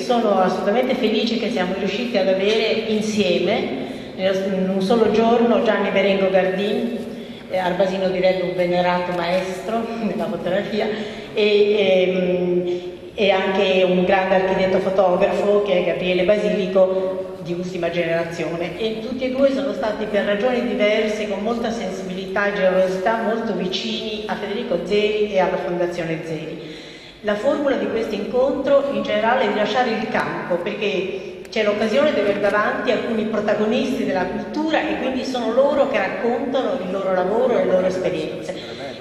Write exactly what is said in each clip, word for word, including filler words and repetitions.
sono assolutamente felice che siamo riusciti ad avere insieme, in un solo giorno, Gianni Berengo Gardin, eh, Arbasino direbbe un venerato maestro nella fotografia, e, e, e anche un grande architetto fotografo che è Gabriele Basilico, di ultima generazione, e tutti e due sono stati, per ragioni diverse, con molta sensibilità e generosità, molto vicini a Federico Zeri e alla Fondazione Zeri. La formula di questo incontro in generale è di lasciare il campo, perché c'è l'occasione di avere davanti alcuni protagonisti della cultura e quindi sono loro che raccontano il loro lavoro e le loro esperienze.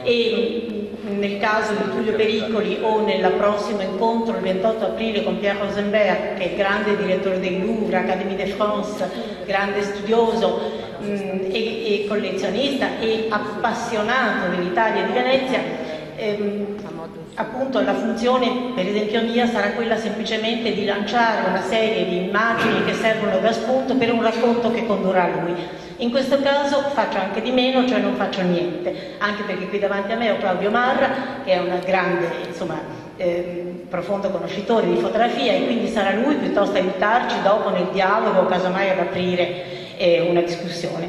E nel caso di Tullio Pericoli o nel prossimo incontro il ventotto aprile con Pierre Rosenberg, che è il grande direttore del Louvre, Académie de France, grande studioso mh, e, e collezionista e appassionato dell'Italia e di Venezia, ehm, appunto la funzione, per esempio mia, sarà quella semplicemente di lanciare una serie di immagini che servono da spunto per un racconto che condurrà lui. In questo caso faccio anche di meno, cioè non faccio niente, anche perché qui davanti a me ho Claudio Marra, che è un grande, insomma, eh, profondo conoscitore di fotografia, e quindi sarà lui piuttosto a aiutarci dopo nel dialogo, casomai ad aprire eh, una discussione.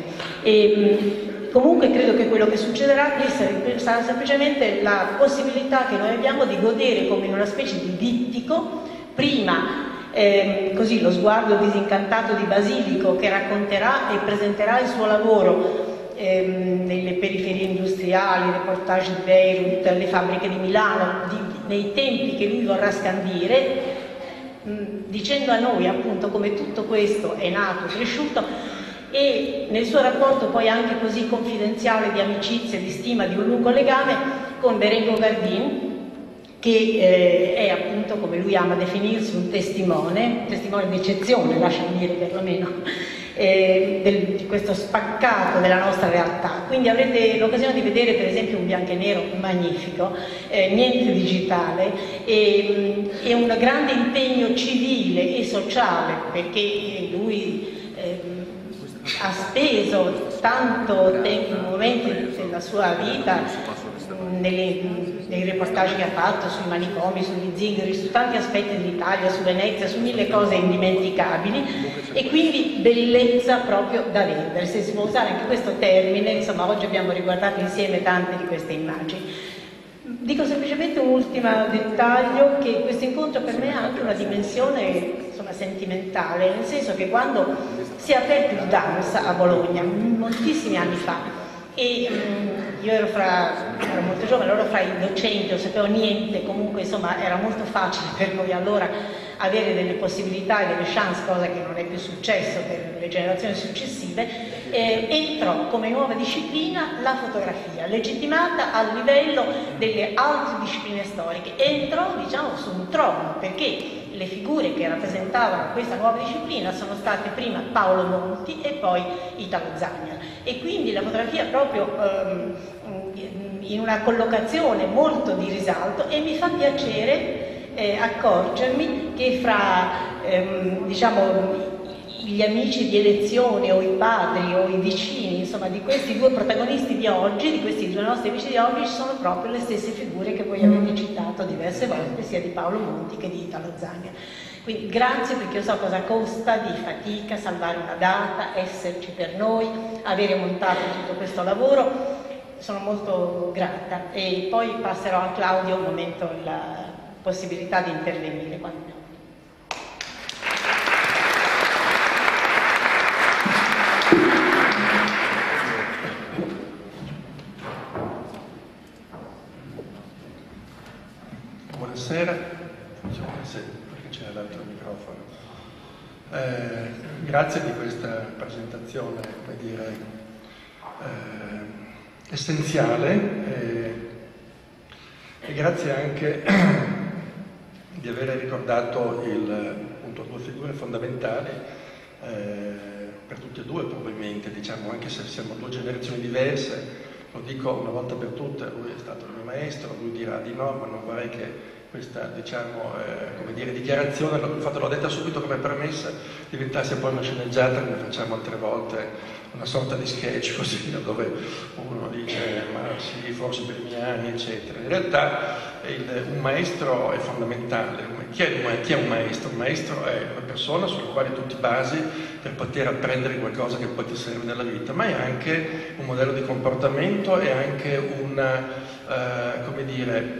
E, Comunque credo che quello che succederà qui sarà semplicemente la possibilità che noi abbiamo di godere come in una specie di dittico, prima eh, così lo sguardo disincantato di Basilico, che racconterà e presenterà il suo lavoro eh, nelle periferie industriali, reportage di Beirut, le fabbriche di Milano, di, nei tempi che lui vorrà scandire, mh, dicendo a noi appunto come tutto questo è nato, cresciuto, e nel suo rapporto poi anche così confidenziale di amicizia, di stima, di un lungo legame con Berengo Gardin, che eh, è appunto, come lui ama definirsi, un testimone, un testimone d'eccezione, lasciami dire perlomeno, eh, del, di questo spaccato della nostra realtà. Quindi avrete l'occasione di vedere per esempio un bianco e nero magnifico, eh, niente digitale, e, e un grande impegno civile e sociale, perché lui eh, ha speso tanto tempo, momenti della sua vita, nelle, nei reportage che ha fatto sui manicomi, sugli zingari, su tanti aspetti dell'Italia, su Venezia, su mille cose indimenticabili, e quindi bellezza proprio da vendere, se si può usare anche questo termine. Insomma, oggi abbiamo riguardato insieme tante di queste immagini. Dico semplicemente un ultimo dettaglio, che questo incontro per me ha anche una dimensione, insomma, sentimentale, nel senso che quando si è aperto il Dams a Bologna, moltissimi anni fa, e um, io ero, fra, ero molto giovane, ero fra i docenti, non sapevo niente, comunque insomma era molto facile per noi allora avere delle possibilità e delle chance, cosa che non è più successo per le generazioni successive. Eh, entrò come nuova disciplina la fotografia, legittimata a livello delle altre discipline storiche, entrò diciamo su un trono, perché le figure che rappresentavano questa nuova disciplina sono state prima Paolo Monti e poi Italo Zagna, e quindi la fotografia proprio ehm, in una collocazione molto di risalto, e mi fa piacere eh, accorgermi che fra ehm, diciamo gli amici di elezione o i padri o i vicini, insomma, di questi due protagonisti di oggi, di questi due nostri amici di oggi, ci sono proprio le stesse figure che voi avete citato diverse volte, sia di Paolo Monti che di Italo Zagna. Quindi grazie, perché io so cosa costa di fatica salvare una data, esserci per noi, avere montato tutto questo lavoro. Sono molto grata, e poi passerò a Claudio un momento la possibilità di intervenire quando... Buonasera, buonasera, perché c'è l'altro microfono. Eh, grazie di questa presentazione, come dire, eh, essenziale, eh, e grazie anche di aver ricordato il, appunto, due figure fondamentali eh, per tutte e due probabilmente, diciamo, anche se siamo due generazioni diverse. Lo dico una volta per tutte, lui è stato il mio maestro, lui dirà di no, ma non vorrei che questa, diciamo, eh, come dire, dichiarazione, infatti l'ho detta subito come premessa, diventasse poi una sceneggiata, come facciamo altre volte, una sorta di sketch così, dove uno dice ma sì, forse per i miei anni, eccetera. In realtà il, un maestro è fondamentale. Chi è, chi è un maestro? Un maestro è una persona sulla quale tu ti basi per poter apprendere qualcosa che poi ti serve nella vita, ma è anche un modello di comportamento, è anche una, uh, come dire,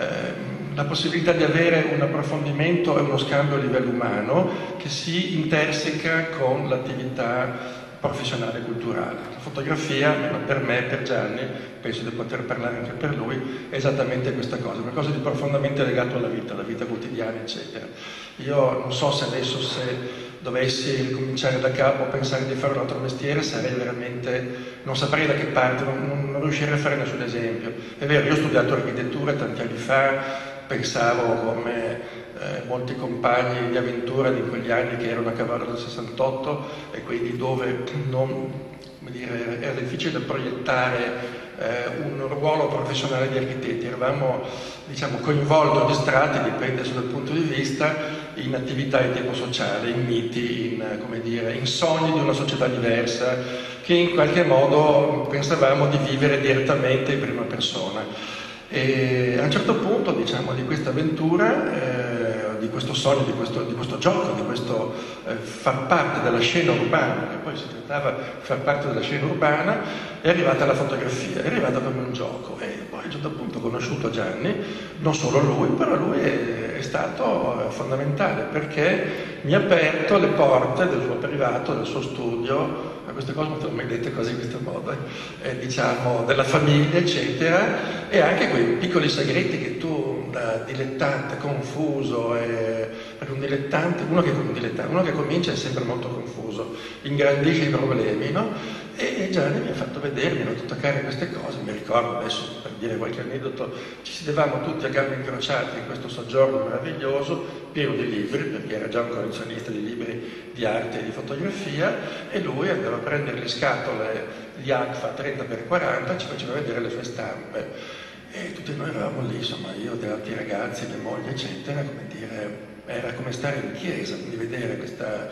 uh, la possibilità di avere un approfondimento e uno scambio a livello umano che si interseca con l'attività professionale e culturale. La fotografia, almeno per me, per Gianni, penso di poter parlare anche per lui, è esattamente questa cosa, qualcosa di profondamente legato alla vita, alla vita quotidiana, eccetera. Io non so se adesso, se dovessi cominciare da capo a pensare di fare un altro mestiere, sarei veramente, non saprei da che parte, non, non riuscirei a fare nessun esempio. È vero, io ho studiato architettura tanti anni fa, pensavo come eh, molti compagni di avventura di quegli anni che erano a cavallo del sessantotto e quindi dove non, come dire, era difficile proiettare eh, un ruolo professionale di architetti, eravamo, diciamo, coinvolti o distratti, dipende dal punto di vista, in attività di tipo sociale, in miti, in, come dire, in sogni di una società diversa che in qualche modo pensavamo di vivere direttamente in prima persona. E a un certo punto, diciamo, di questa avventura, eh, di questo sogno, di questo, di questo gioco, di questo eh, far parte della scena urbana, che poi si trattava di far parte della scena urbana, è arrivata la fotografia, è arrivata come un gioco. E poi a un certo punto ho conosciuto Gianni, non solo lui, però lui è, è stato fondamentale perché mi ha aperto le porte del suo privato, del suo studio. Queste cose non te le ho mai dette così in questo modo, eh, diciamo, della famiglia, eccetera, e anche quei piccoli segreti che tu, da dilettante, confuso, eh, perché un dilettante, uno che, un dilettante, uno che comincia è sempre molto confuso, ingrandisce i problemi, no? E Gianni mi ha fatto vedere, mi ha fatto toccare queste cose. Mi ricordo adesso, per dire qualche aneddoto, ci sedevamo tutti a gambe incrociate in questo soggiorno meraviglioso, pieno di libri, perché era già un collezionista di libri di arte e di fotografia, e lui andava a prendere le scatole di Agfa trenta per quaranta e ci faceva vedere le sue stampe. E tutti noi eravamo lì, insomma, io, degli altri ragazzi, le mogli, eccetera, come dire, era come stare in chiesa, quindi vedere questa...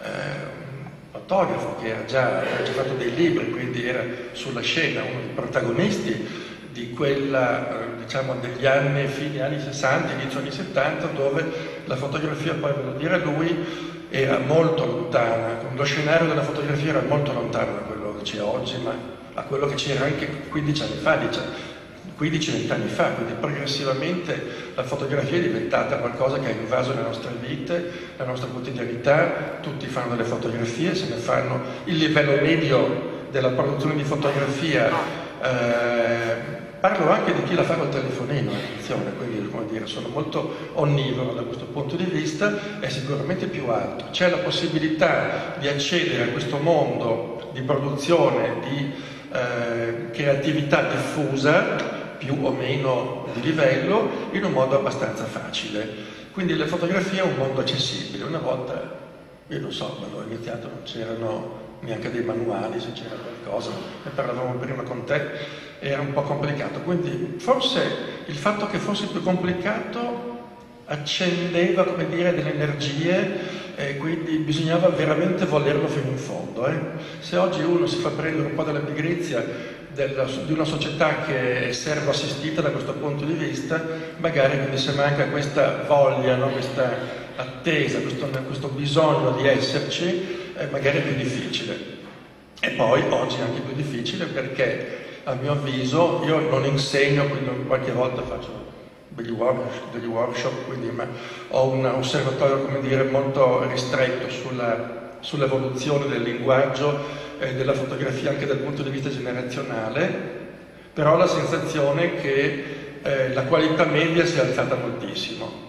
Eh, fotografo che era già, aveva già fatto dei libri, quindi era sulla scena, uno dei protagonisti di quella, diciamo, degli anni, fine anni sessanta, inizio anni settanta, dove la fotografia, poi ve lo dire lui, era molto lontana, lo scenario della fotografia era molto lontano da quello che c'è oggi, ma a quello che c'era anche quindici anni fa, diciamo. quindici venti anni fa, quindi progressivamente la fotografia è diventata qualcosa che ha invaso le nostre vite, la nostra quotidianità, tutti fanno delle fotografie, se ne fanno, il livello medio della produzione di fotografia, eh, parlo anche di chi la fa col telefonino, attenzione, quindi come dire, sono molto onnivoro da questo punto di vista, è sicuramente più alto. C'è la possibilità di accedere a questo mondo di produzione, di eh, creatività diffusa, più o meno di livello, in un modo abbastanza facile. Quindi la fotografia è un mondo accessibile. Una volta, io non so, quando ho iniziato non c'erano neanche dei manuali, se c'era qualcosa, ne parlavamo prima con te, era un po' complicato. Quindi forse il fatto che fosse più complicato accendeva, come dire, delle energie, e quindi bisognava veramente volerlo fino in fondo. Eh? Se oggi uno si fa prendere un po' dalla pigrizia della, di una società che è servo-assistita da questo punto di vista, magari quindi se manca questa voglia, no? Questa attesa, questo, questo bisogno di esserci, eh, magari è più difficile. E poi oggi è anche più difficile perché, a mio avviso, io non insegno, quindi qualche volta faccio degli workshop, degli workshop quindi, ma ho un osservatorio, come dire, molto ristretto sulla, sull'evoluzione del linguaggio e della fotografia anche dal punto di vista generazionale, però ho la sensazione che eh, la qualità media si è alzata moltissimo.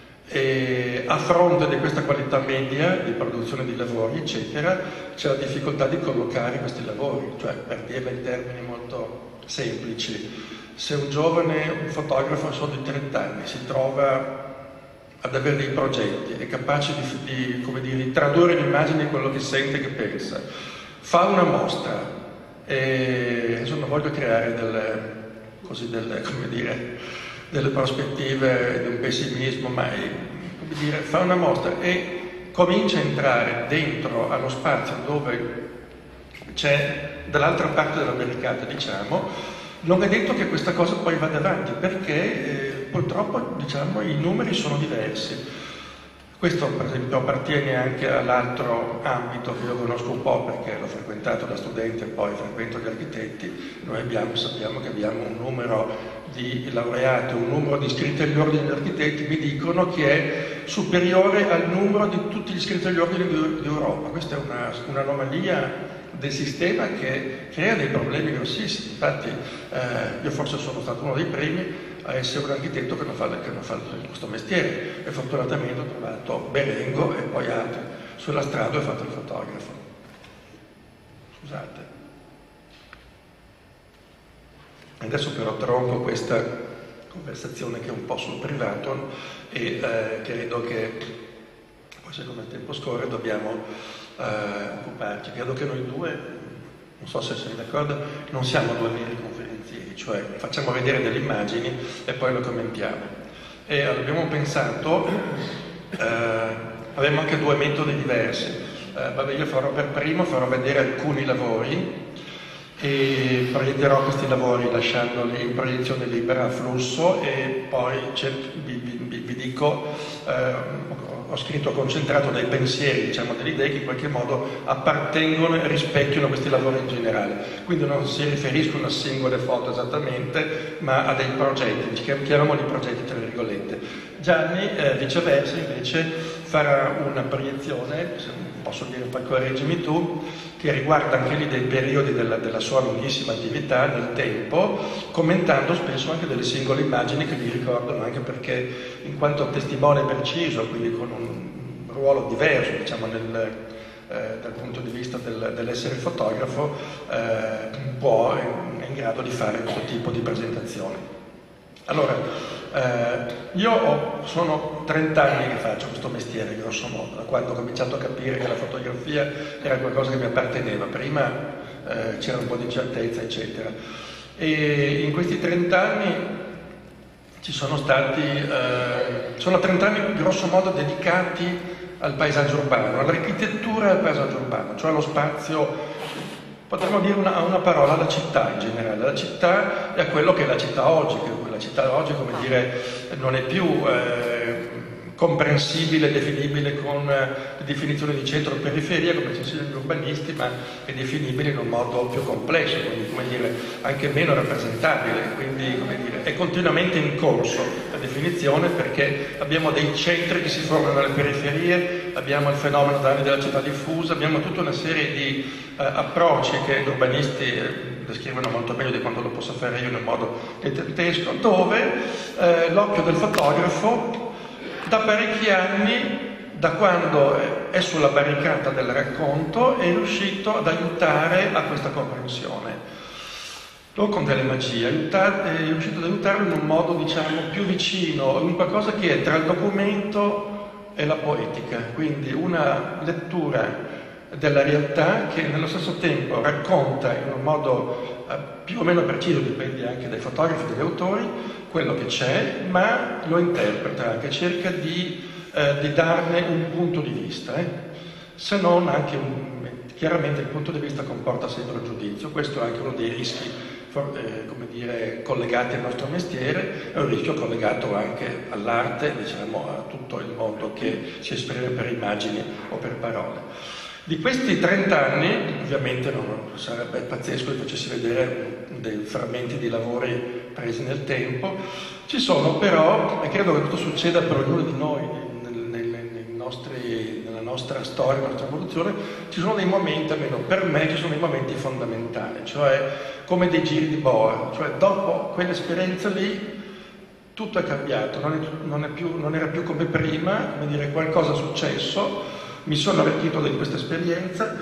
E a fronte di questa qualità media di produzione di lavori, eccetera, c'è la difficoltà di collocare questi lavori, cioè, per dirla in termini molto semplici, se un giovane, un fotografo solo di trenta anni si trova ad avere dei progetti, è capace di, di, come dire, di tradurre in immagini quello che sente e che pensa, fa una mostra, e adesso non voglio creare delle, così delle, come dire, delle prospettive di un pessimismo, ma è, come dire, fa una mostra e comincia a entrare dentro allo spazio dove c'è dall'altra parte della barricata, diciamo, non è detto che questa cosa poi vada avanti, perché eh, purtroppo, diciamo, i numeri sono diversi. Questo per esempio appartiene anche all'altro ambito che io conosco un po', perché l'ho frequentato da studente e poi frequento gli architetti. Noi abbiamo, sappiamo che abbiamo un numero di laureati, un numero di iscritti agli ordini degli architetti, mi dicono che è superiore al numero di tutti gli iscritti agli ordini d'Europa. Questa è una, un'anomalia del sistema che crea dei problemi grossissimi. Infatti eh, io forse sono stato uno dei primi a essere un architetto che non fa, che non fa questo mestiere, e fortunatamente ho trovato Berengo e poi altri sulla strada e ho fatto il fotografo. Scusate. Adesso però tronco questa conversazione che è un po' sul privato e eh, credo che poi, siccome il tempo scorre, dobbiamo eh, occuparci. Credo che noi due, non so se siete d'accordo, non siamo due veri conferenzieri, cioè facciamo vedere delle immagini e poi lo commentiamo. E abbiamo pensato, eh, abbiamo anche due metodi diversi. Eh, vabbè, io farò per primo, farò vedere alcuni lavori e proietterò questi lavori lasciandoli in proiezione libera a flusso, e poi vi, vi, vi dico, eh, ho scritto concentrato dai pensieri, diciamo, delle idee che in qualche modo appartengono e rispecchiano questi lavori in generale. Quindi non si riferiscono a singole foto esattamente, ma a dei progetti, chiamiamoli progetti tra virgolette. Gianni, eh, viceversa, invece farà una proiezione, se posso dire, poi correggimi tu, che riguarda anche lì dei periodi della, della sua lunghissima attività nel tempo, commentando spesso anche delle singole immagini che gli ricordano, anche perché in quanto testimone preciso, quindi con un ruolo diverso, diciamo, nel, eh, dal punto di vista del, dell'essere fotografo, eh, può, è in grado di fare questo tipo di presentazioni. Allora, eh, io ho, sono trent'anni che faccio questo mestiere, grosso modo, da quando ho cominciato a capire che la fotografia era qualcosa che mi apparteneva. Prima eh, c'era un po' di incertezza, eccetera. E in questi trent'anni ci sono stati, eh, sono trent'anni grosso modo dedicati al paesaggio urbano, all'architettura e al paesaggio urbano, cioè allo spazio. Potremmo dire una, una parola alla città in generale, la città è quello che è la città oggi, che la città oggi, come dire, non è più eh, comprensibile, definibile con le definizioni di centro-periferia, come ci sono gli urbanisti, ma è definibile in un modo più complesso, quindi, come dire, anche meno rappresentabile, quindi, come dire, è continuamente in corso la definizione, perché abbiamo dei centri che si formano nelle periferie, abbiamo il fenomeno da anni della città diffusa, abbiamo tutta una serie di eh, approcci che gli urbanisti eh, descrivono molto meglio di quanto lo posso fare io in un modo dilettantesco, dove eh, l'occhio del fotografo da parecchi anni, da quando è sulla barricata del racconto, è riuscito ad aiutare a questa comprensione. Non con delle magie, è riuscito ad aiutarlo in un modo, diciamo, più vicino, in qualcosa che è tra il documento e la poetica, quindi una lettura della realtà che nello stesso tempo racconta in un modo eh, più o meno preciso, dipende anche dai fotografi e dagli autori, quello che c'è, ma lo interpreta anche, cerca di, eh, di darne un punto di vista, eh? Se non anche un, chiaramente il punto di vista comporta sempre un giudizio. Questo è anche uno dei rischi, eh, come dire, collegati al nostro mestiere, è un rischio collegato anche all'arte, diciamo, a tutto il mondo che si esprime per immagini o per parole. Di questi trent'anni, ovviamente non sarebbe pazzesco che facessi vedere dei frammenti di lavori presi nel tempo, ci sono però, e credo che tutto succeda per ognuno di noi nel, nel, nei nostri, nella nostra storia, nella nostra evoluzione, ci sono dei momenti, almeno per me, ci sono dei momenti fondamentali, cioè come dei giri di boa, cioè dopo quell'esperienza lì tutto è cambiato, non, è, non, è più, non era più come prima, come dire, qualcosa è successo, mi sono arricchito di questa esperienza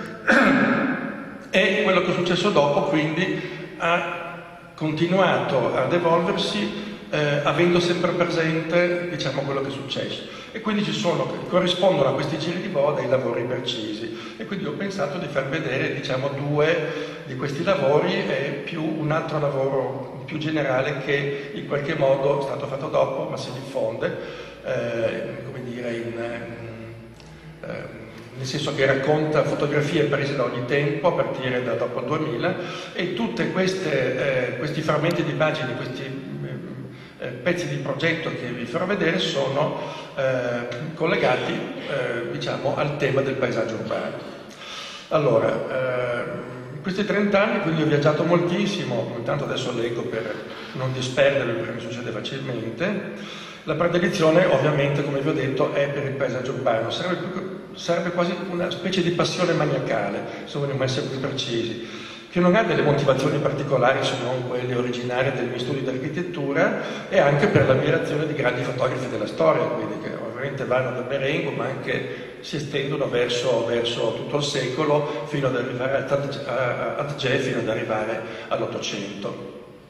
e quello che è successo dopo quindi ha continuato ad evolversi eh, avendo sempre presente, diciamo, quello che è successo, e quindi ci sono, corrispondono a questi giri di boa dei lavori precisi, e quindi ho pensato di far vedere, diciamo, due di questi lavori e più un altro lavoro più generale che in qualche modo è stato fatto dopo ma si diffonde, eh, come dire, in eh, nel senso che racconta fotografie prese da ogni tempo a partire da dopo il duemila, e tutti eh, questi frammenti di immagini, questi eh, pezzi di progetto che vi farò vedere sono eh, collegati eh, diciamo, al tema del paesaggio urbano. Allora, eh, in questi trent'anni quindi ho viaggiato moltissimo, intanto adesso leggo per non disperdermi perché mi succede facilmente. La predilezione ovviamente, come vi ho detto, è per il paesaggio urbano, sarebbe, sarebbe quasi una specie di passione maniacale, se vogliamo essere più precisi, che non ha delle motivazioni particolari se non quelle originarie dei miei studi di architettura, e anche per l'ammirazione di grandi fotografi della storia, quindi che ovviamente vanno da Berengo ma anche si estendono verso, verso tutto il secolo fino ad arrivare a Atget, fino ad arrivare all'Ottocento.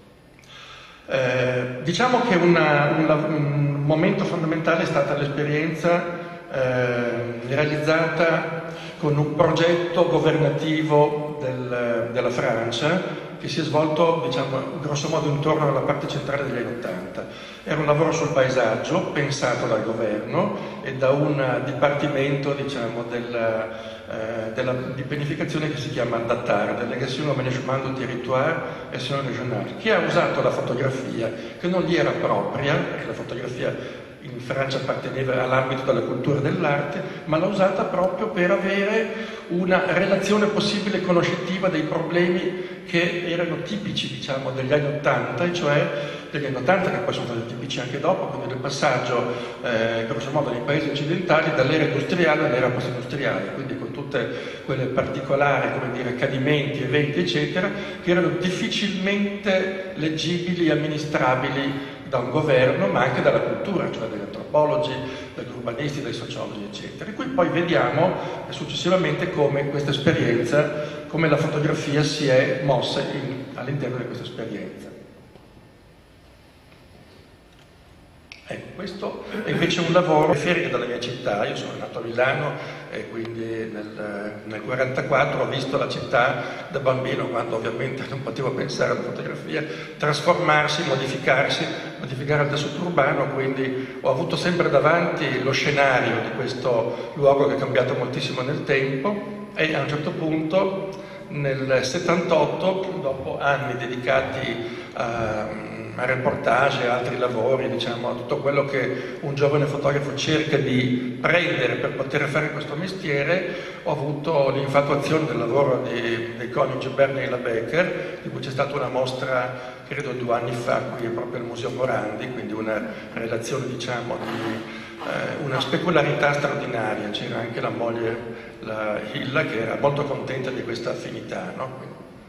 Eh, diciamo che una, una, un momento fondamentale è stata l'esperienza eh, realizzata con un progetto governativo del, della Francia che si è svolto, diciamo, grosso modo intorno alla parte centrale degli anni Ottanta. Era un lavoro sul paesaggio pensato dal governo e da un dipartimento, diciamo, del Eh, della, di pianificazione che si chiama DATAR, Délégation au Management du Territoire et Action Régionale, che ha usato la fotografia, che non gli era propria, perché la fotografia in Francia apparteneva all'ambito della cultura e dell'arte, ma l'ha usata proprio per avere una relazione possibile conoscitiva dei problemi che erano tipici, diciamo, degli anni Ottanta, e cioè degli anni Ottanta che poi sono stati tipici anche dopo, quindi del passaggio, eh, grosso modo, nei paesi occidentali dall'era industriale all'era post-industriale, quindi con tutte quelle particolari, come dire, accadimenti, eventi, eccetera, che erano difficilmente leggibili e amministrabili da un governo, ma anche dalla cultura, cioè dagli antropologi, dagli urbanisti, dai sociologi, eccetera. E qui poi vediamo successivamente come questa esperienza, come la fotografia si è mossa all'interno di questa esperienza. Ecco, questo è invece un lavoro periferico dalla mia città. Io sono nato a Milano e quindi nel millenovecentoquarantaquattro ho visto la città da bambino, quando ovviamente non potevo pensare alla fotografia, trasformarsi, modificarsi, modificare il tessuto urbano, quindi ho avuto sempre davanti lo scenario di questo luogo che è cambiato moltissimo nel tempo, e a un certo punto nel settantotto, dopo anni dedicati a a reportage e altri lavori, diciamo, a tutto quello che un giovane fotografo cerca di prendere per poter fare questo mestiere, ho avuto l'infatuazione del lavoro di, dei coniugi Berni e la Becker, di cui c'è stata una mostra, credo due anni fa, qui proprio al Museo Morandi, quindi una relazione, diciamo, di eh, una specularità straordinaria. C'era anche la moglie, la Hilla, che era molto contenta di questa affinità, no?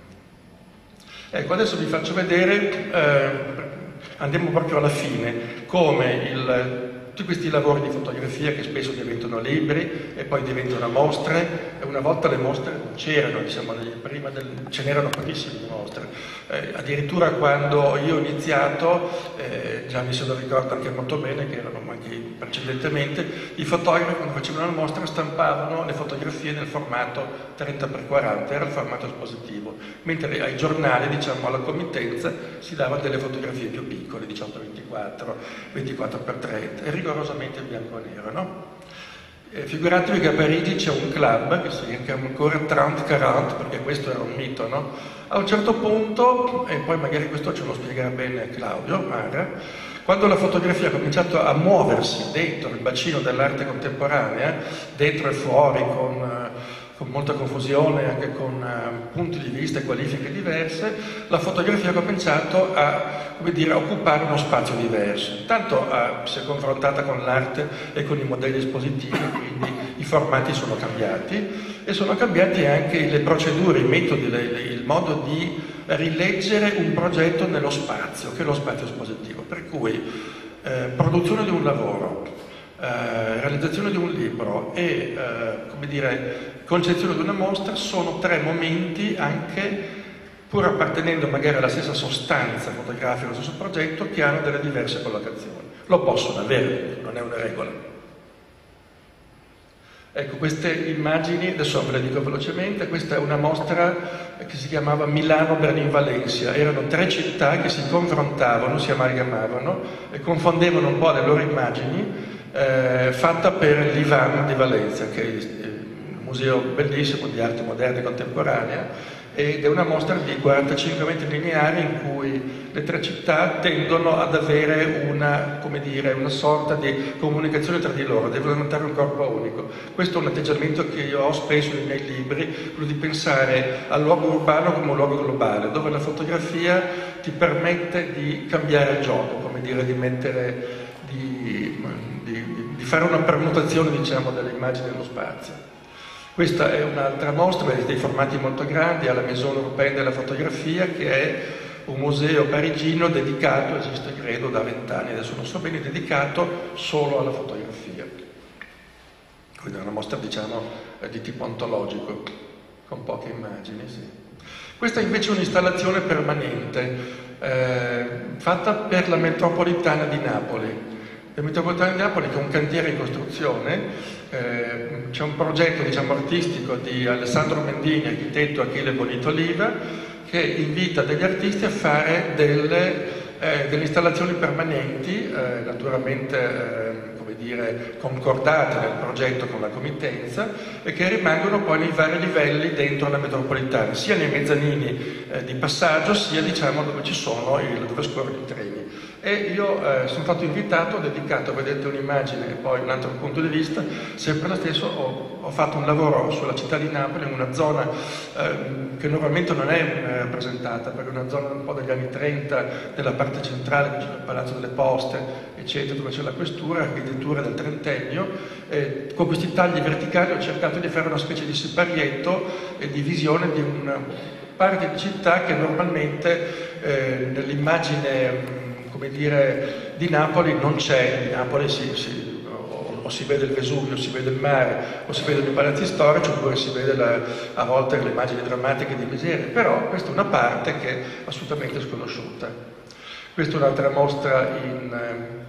Ecco, adesso vi faccio vedere, eh, andiamo proprio alla fine, come il, tutti questi lavori di fotografia che spesso diventano libri e poi diventano mostre, e una volta le mostre non c'erano, diciamo, prima del, ce n'erano pochissime di mostre. Eh, addirittura quando io ho iniziato, eh, già mi se lo ricordo anche molto bene, che erano anche precedentemente, i fotografi quando facevano una mostra stampavano le fotografie nel formato trenta per quaranta, era il formato espositivo, mentre ai giornali, diciamo, alla committenza si davano delle fotografie più piccole, diciotto ventiquattro, ventiquattro per trenta, e rigorosamente in bianco e nero, no? Eh, figuratevi che a Parigi c'è un club che si chiama ancora trenta quaranta, perché questo era un mito, no? A un certo punto, e poi magari questo ce lo spiegherà bene Claudio Mara, quando la fotografia ha cominciato a muoversi dentro il bacino dell'arte contemporanea, dentro e fuori, con, con molta confusione, anche con uh, punti di vista e qualifiche diverse, la fotografia ha cominciato a, come dire, a occupare uno spazio diverso. Intanto uh, si è confrontata con l'arte e con i modelli espositivi, quindi i formati sono cambiati, e sono cambiati anche le procedure, i metodi, le, le, il modo di rileggere un progetto nello spazio, che è lo spazio espositivo. Per cui eh, produzione di un lavoro, eh, realizzazione di un libro e, eh, come dire, concezione di una mostra sono tre momenti, anche pur appartenendo magari alla stessa sostanza fotografica, allo stesso progetto, che hanno delle diverse collocazioni. Lo possono avere, non è una regola. Ecco, queste immagini, adesso ve le dico velocemente, questa è una mostra che si chiamava Milano, Berlino, Valencia. Erano tre città che si confrontavano, si amalgamavano e confondevano un po' le loro immagini eh, fatta per l'I V A M di Valencia, che è un museo bellissimo di arte moderna e contemporanea, ed è una mostra di quarantacinque metri lineari in cui le tre città tendono ad avere una, come dire, una sorta di comunicazione tra di loro, devono diventare un corpo unico. Questo è un atteggiamento che io ho spesso nei miei libri, quello di pensare al luogo urbano come un luogo globale, dove la fotografia ti permette di cambiare il gioco, come dire, di mettere, di, di, di fare una permutazione, diciamo, delle immagini dello spazio. Questa è un'altra mostra, vedete dei formati molto grandi, alla Maison Européenne della Fotografia, che è un museo parigino dedicato, esiste credo da vent'anni, adesso non so bene, dedicato solo alla fotografia. Quindi è una mostra, diciamo, di tipo ontologico, con poche immagini, sì. Questa invece è un'installazione permanente, eh, fatta per la metropolitana di Napoli. La metropolitana di Napoli, che è un cantiere in costruzione, eh, c'è un progetto, diciamo, artistico di Alessandro Mendini, architetto Achille Bonito Oliva, che invita degli artisti a fare delle, eh, delle installazioni permanenti, eh, naturalmente eh, come dire, concordate nel progetto con la committenza, e che rimangono poi nei vari livelli dentro la metropolitana, sia nei mezzanini eh, di passaggio, sia, diciamo, dove ci sono il, dove scorrono i treni. E io eh, sono stato invitato, ho dedicato, vedete un'immagine e poi un altro punto di vista, sempre lo stesso, ho, ho fatto un lavoro sulla città di Napoli, in una zona eh, che normalmente non è eh, rappresentata, perché è una zona un po' degli anni trenta, della parte centrale, vicino al Palazzo delle Poste, eccetera, dove c'è la questura, architettura del trentennio. Eh, con questi tagli verticali ho cercato di fare una specie di siparietto e di visione di una parte di città che normalmente eh, nell'immagine, come dire, di Napoli non c'è. Di Napoli si, si, o, o si vede il Vesuvio, o si vede il mare, o si vedono i palazzi storici, oppure si vede la, a volte le immagini drammatiche di miseria, però questa è una parte che è assolutamente sconosciuta. Questa è un'altra mostra in,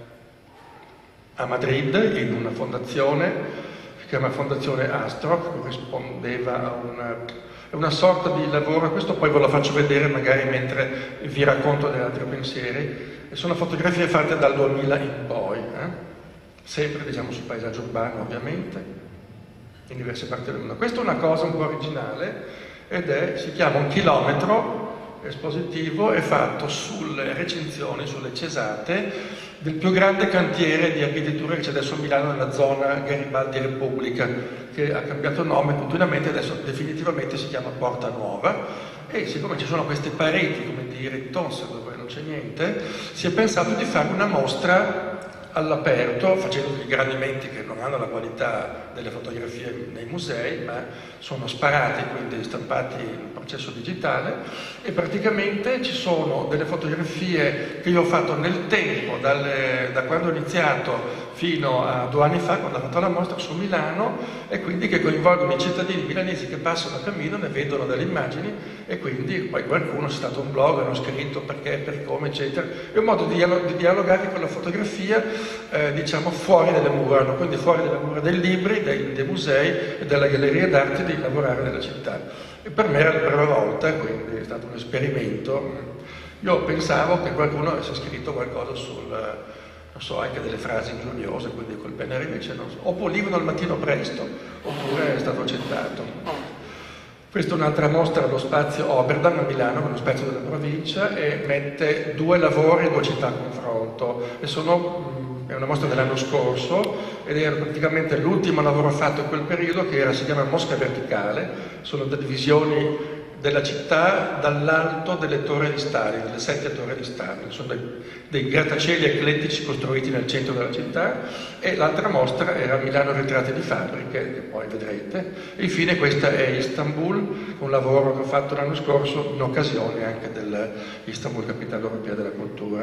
a Madrid, in una fondazione, si chiama Fondazione Astro, che corrispondeva a una... È una sorta di lavoro, questo poi ve lo faccio vedere magari mentre vi racconto degli altri pensieri. E sono fotografie fatte dal duemila in poi, eh? Sempre, diciamo, sul paesaggio urbano, ovviamente, in diverse parti del mondo. Questa è una cosa un po' originale, ed è, si chiama Un chilometro espositivo, è fatto sulle recinzioni, sulle cesate del più grande cantiere di architettura che c'è adesso a Milano, nella zona Garibaldi Repubblica, che ha cambiato nome continuamente, adesso definitivamente si chiama Porta Nuova. E siccome ci sono queste pareti, come dire, in tonse, dove non c'è niente, si è pensato di fare una mostra all'aperto, facendo degli ingrandimenti che non hanno la qualità delle fotografie nei musei, ma sono sparati, quindi stampati in processo digitale, e praticamente ci sono delle fotografie che io ho fatto nel tempo, dalle, da quando ho iniziato fino a due anni fa, quando ho fatto la mostra su Milano, e quindi che coinvolgono i cittadini milanesi che passano, camminano e vedono delle immagini, e quindi poi qualcuno, c'è stato un blog, hanno scritto perché, per come, eccetera. È un modo di, di dialogare con la fotografia, eh, diciamo, fuori dalle mura, no? Quindi fuori dalle mura dei libri, dei, dei musei e della galleria d'arte, di lavorare nella città. E per me era la prima volta, quindi è stato un esperimento. Io pensavo che qualcuno avesse scritto qualcosa sul... non so, anche delle frasi ingiuriose, quindi col Venere, invece non so. O polivano al mattino presto, oppure è stato accettato. Questa è un'altra mostra allo spazio Oberdan a Milano, che è uno spazio della provincia, e mette due lavori in due città a confronto. E sono, è una mostra dell'anno scorso, ed era praticamente l'ultimo lavoro fatto in quel periodo, che era, si chiama Mosca Verticale. Sono delle visioni della città dall'alto delle torri di Stalin, delle sette torri di Stalin. Sono dei, dei grattacieli eclettici costruiti nel centro della città. E l'altra mostra era Milano ritratti di fabbriche, che poi vedrete. E infine questa è Istanbul, un lavoro che ho fatto l'anno scorso in occasione anche dell'Istanbul Capitale Europea della Cultura.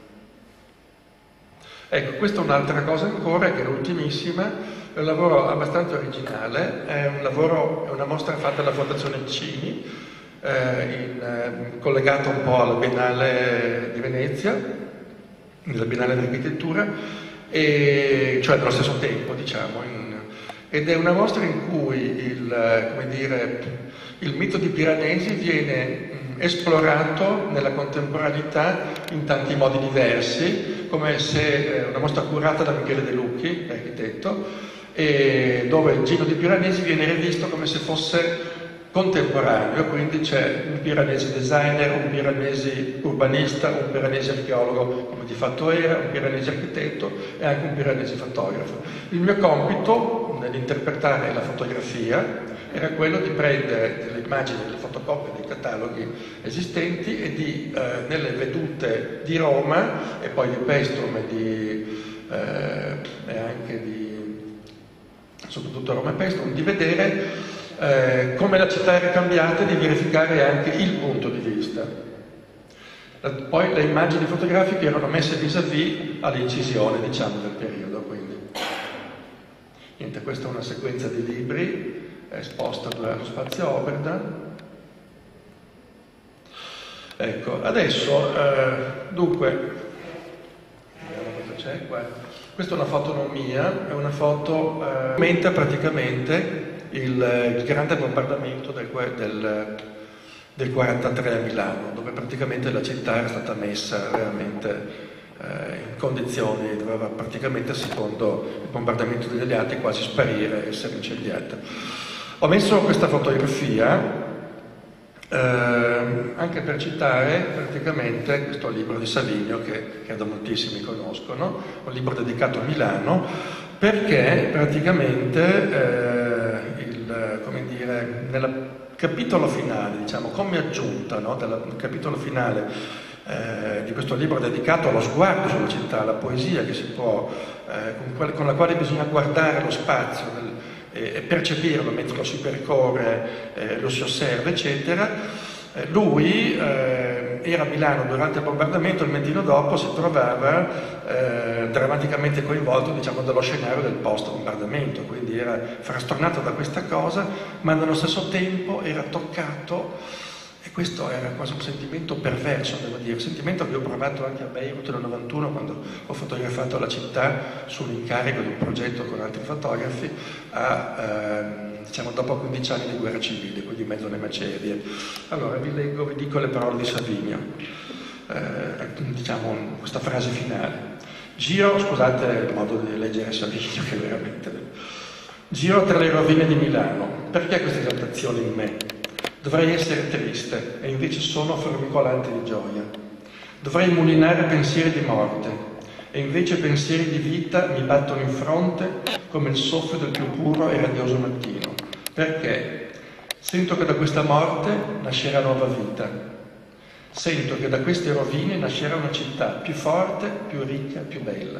Ecco, questa è un'altra cosa ancora, che è l'ultimissima, è un lavoro abbastanza originale, è un lavoro, è una mostra fatta dalla Fondazione Cini, eh, in, eh, collegata un po' alla Biennale di Venezia, nella Biennale dell'Architettura, e, cioè nello stesso tempo, diciamo, in, ed è una mostra in cui il, come dire, il mito di Piranesi viene esplorato nella contemporaneità in tanti modi diversi, come se una mostra curata da Michele De Lucchi, l'architetto, e dove Gino di Piranesi viene rivisto come se fosse contemporaneo, quindi c'è un Piranesi designer, un Piranesi urbanista, un Piranesi archeologo, come di fatto era, un Piranesi architetto e anche un Piranesi fotografo. Il mio compito nell'interpretare la fotografia era quello di prendere delle immagini, delle fotocopie dei cataloghi esistenti e di, eh, nelle vedute di Roma e poi di Paestum e, di, eh, e anche di, soprattutto Roma e Paestum, di vedere Eh, come la città era cambiata e di verificare anche il punto di vista. Poi le immagini fotografiche erano messe vis-à-vis all'incisione, diciamo, del periodo. Quindi. Niente, questa è una sequenza di libri esposta allo Spazio Oberdan. Ecco, adesso, eh, dunque, vediamo cosa c'è qua. Questa è una foto non mia, è una foto eh, documenta praticamente Il, il grande bombardamento del, del, del quarantatré a Milano, dove praticamente la città era stata messa veramente eh, in condizioni, doveva praticamente, secondo il bombardamento degli alleati, quasi sparire, essere incendiata. Ho messo questa fotografia eh, anche per citare praticamente questo libro di Savinio, che credo moltissimi conoscono, un libro dedicato a Milano, perché praticamente eh, il, come dire, nel capitolo finale, diciamo, come aggiunta, no, del capitolo finale eh, di questo libro dedicato allo sguardo sulla città, alla poesia che si può, eh, con, quale, con la quale bisogna guardare lo spazio del, e, e percepirlo mentre lo si percorre, eh, lo si osserva, eccetera. Eh, lui eh, era a Milano durante il bombardamento, il mattino dopo si trovava eh, drammaticamente coinvolto, diciamo, dallo scenario del post-bombardamento, quindi era frastornato da questa cosa, ma nello stesso tempo era toccato, e questo era quasi un sentimento perverso, devo dire, un sentimento che ho provato anche a Beirut nel novantuno, quando ho fotografato la città sull'incarico di un progetto con altri fotografi, a, eh, diciamo, dopo quindici anni di guerra civile, quindi in mezzo alle macerie. Allora vi leggo, vi dico le parole di Savinio, eh, diciamo questa frase finale. Giro, scusate il modo di leggere Savinio, che veramente... Giro tra le rovine di Milano. Perché questa esaltazione in me? Dovrei essere triste e invece sono formicolante di gioia. Dovrei mulinare pensieri di morte e invece pensieri di vita mi battono in fronte come il soffio del più puro e radioso mattino. Perché? Sento che da questa morte nascerà nuova vita. Sento che da queste rovine nascerà una città più forte, più ricca, più bella.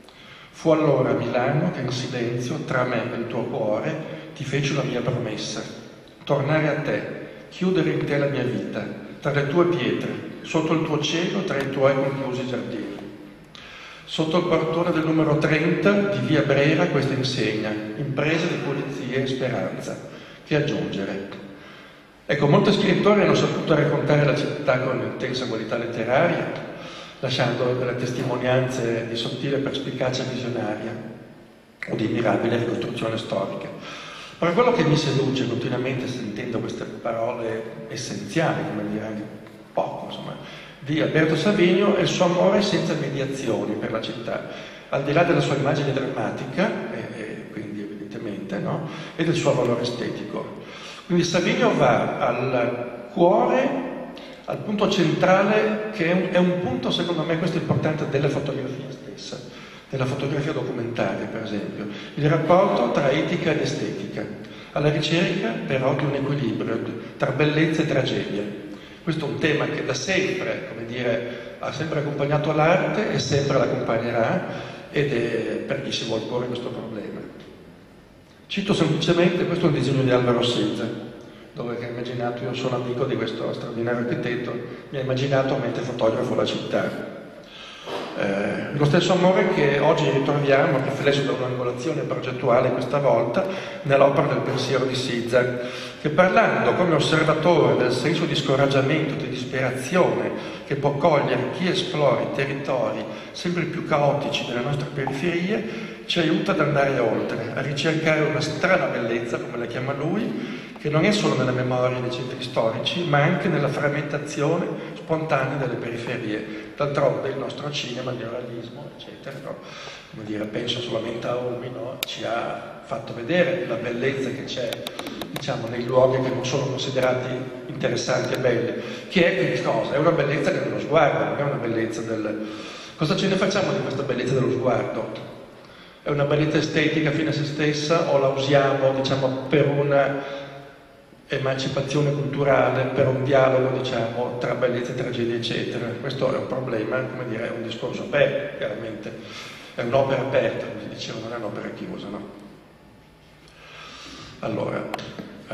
Fu allora a Milano che in silenzio, tra me e il tuo cuore, ti feci una mia promessa. Tornare a te, chiudere in te la mia vita, tra le tue pietre, sotto il tuo cielo, tra i tuoi conclusi giardini. Sotto il portone del numero trenta di via Brera questa insegna, impresa di pulizia e speranza, che aggiungere. Ecco, molti scrittori hanno saputo raccontare la città con intensa qualità letteraria, lasciando delle testimonianze di sottile perspicacia visionaria o di mirabile ricostruzione storica. Ma quello che mi seduce continuamente sentendo queste parole essenziali, come dire anche poco, insomma, di Alberto Savinio è il suo amore senza mediazioni per la città, al di là della sua immagine drammatica, e, e quindi evidentemente, no? E del suo valore estetico. Quindi Savinio va al cuore, al punto centrale, che è un, è un punto, secondo me, questo è importante, della fotografia stessa. Nella fotografia documentaria, per esempio, il rapporto tra etica ed estetica, alla ricerca però di un equilibrio tra bellezza e tragedia. Questo è un tema che da sempre, come dire, ha sempre accompagnato l'arte e sempre l'accompagnerà, ed è per chi si vuol porre questo problema. Cito semplicemente, questo è un disegno di Alvaro Siza, dove che ha immaginato, io sono amico di questo straordinario architetto, mi ha immaginato mentre fotografo la città. Eh, lo stesso amore che oggi ritroviamo, riflesso da un'angolazione progettuale questa volta, nell'opera del pensiero di Siza, che parlando come osservatore del senso di scoraggiamento, di disperazione che può cogliere chi esplora i territori sempre più caotici delle nostre periferie, ci aiuta ad andare oltre, a ricercare una strana bellezza, come la chiama lui, che non è solo nella memoria dei centri storici, ma anche nella frammentazione spontanea delle periferie. D'altronde il nostro cinema, il neorealismo, eccetera, no? Come dire, penso solamente a Olmi, no? Ci ha fatto vedere la bellezza che c'è, diciamo, nei luoghi che non sono considerati interessanti e belli, che è che cosa? È una bellezza dello sguardo, non è una bellezza del... Cosa ce ne facciamo di questa bellezza dello sguardo? È una bellezza estetica fine a se stessa o la usiamo, diciamo, per una emancipazione culturale, per un dialogo, diciamo, tra bellezza e tragedia, eccetera? Questo è un problema, come dire, è un discorso aperto, chiaramente. È un'opera aperta, come si diceva, non è un'opera chiusa, no? Allora, eh,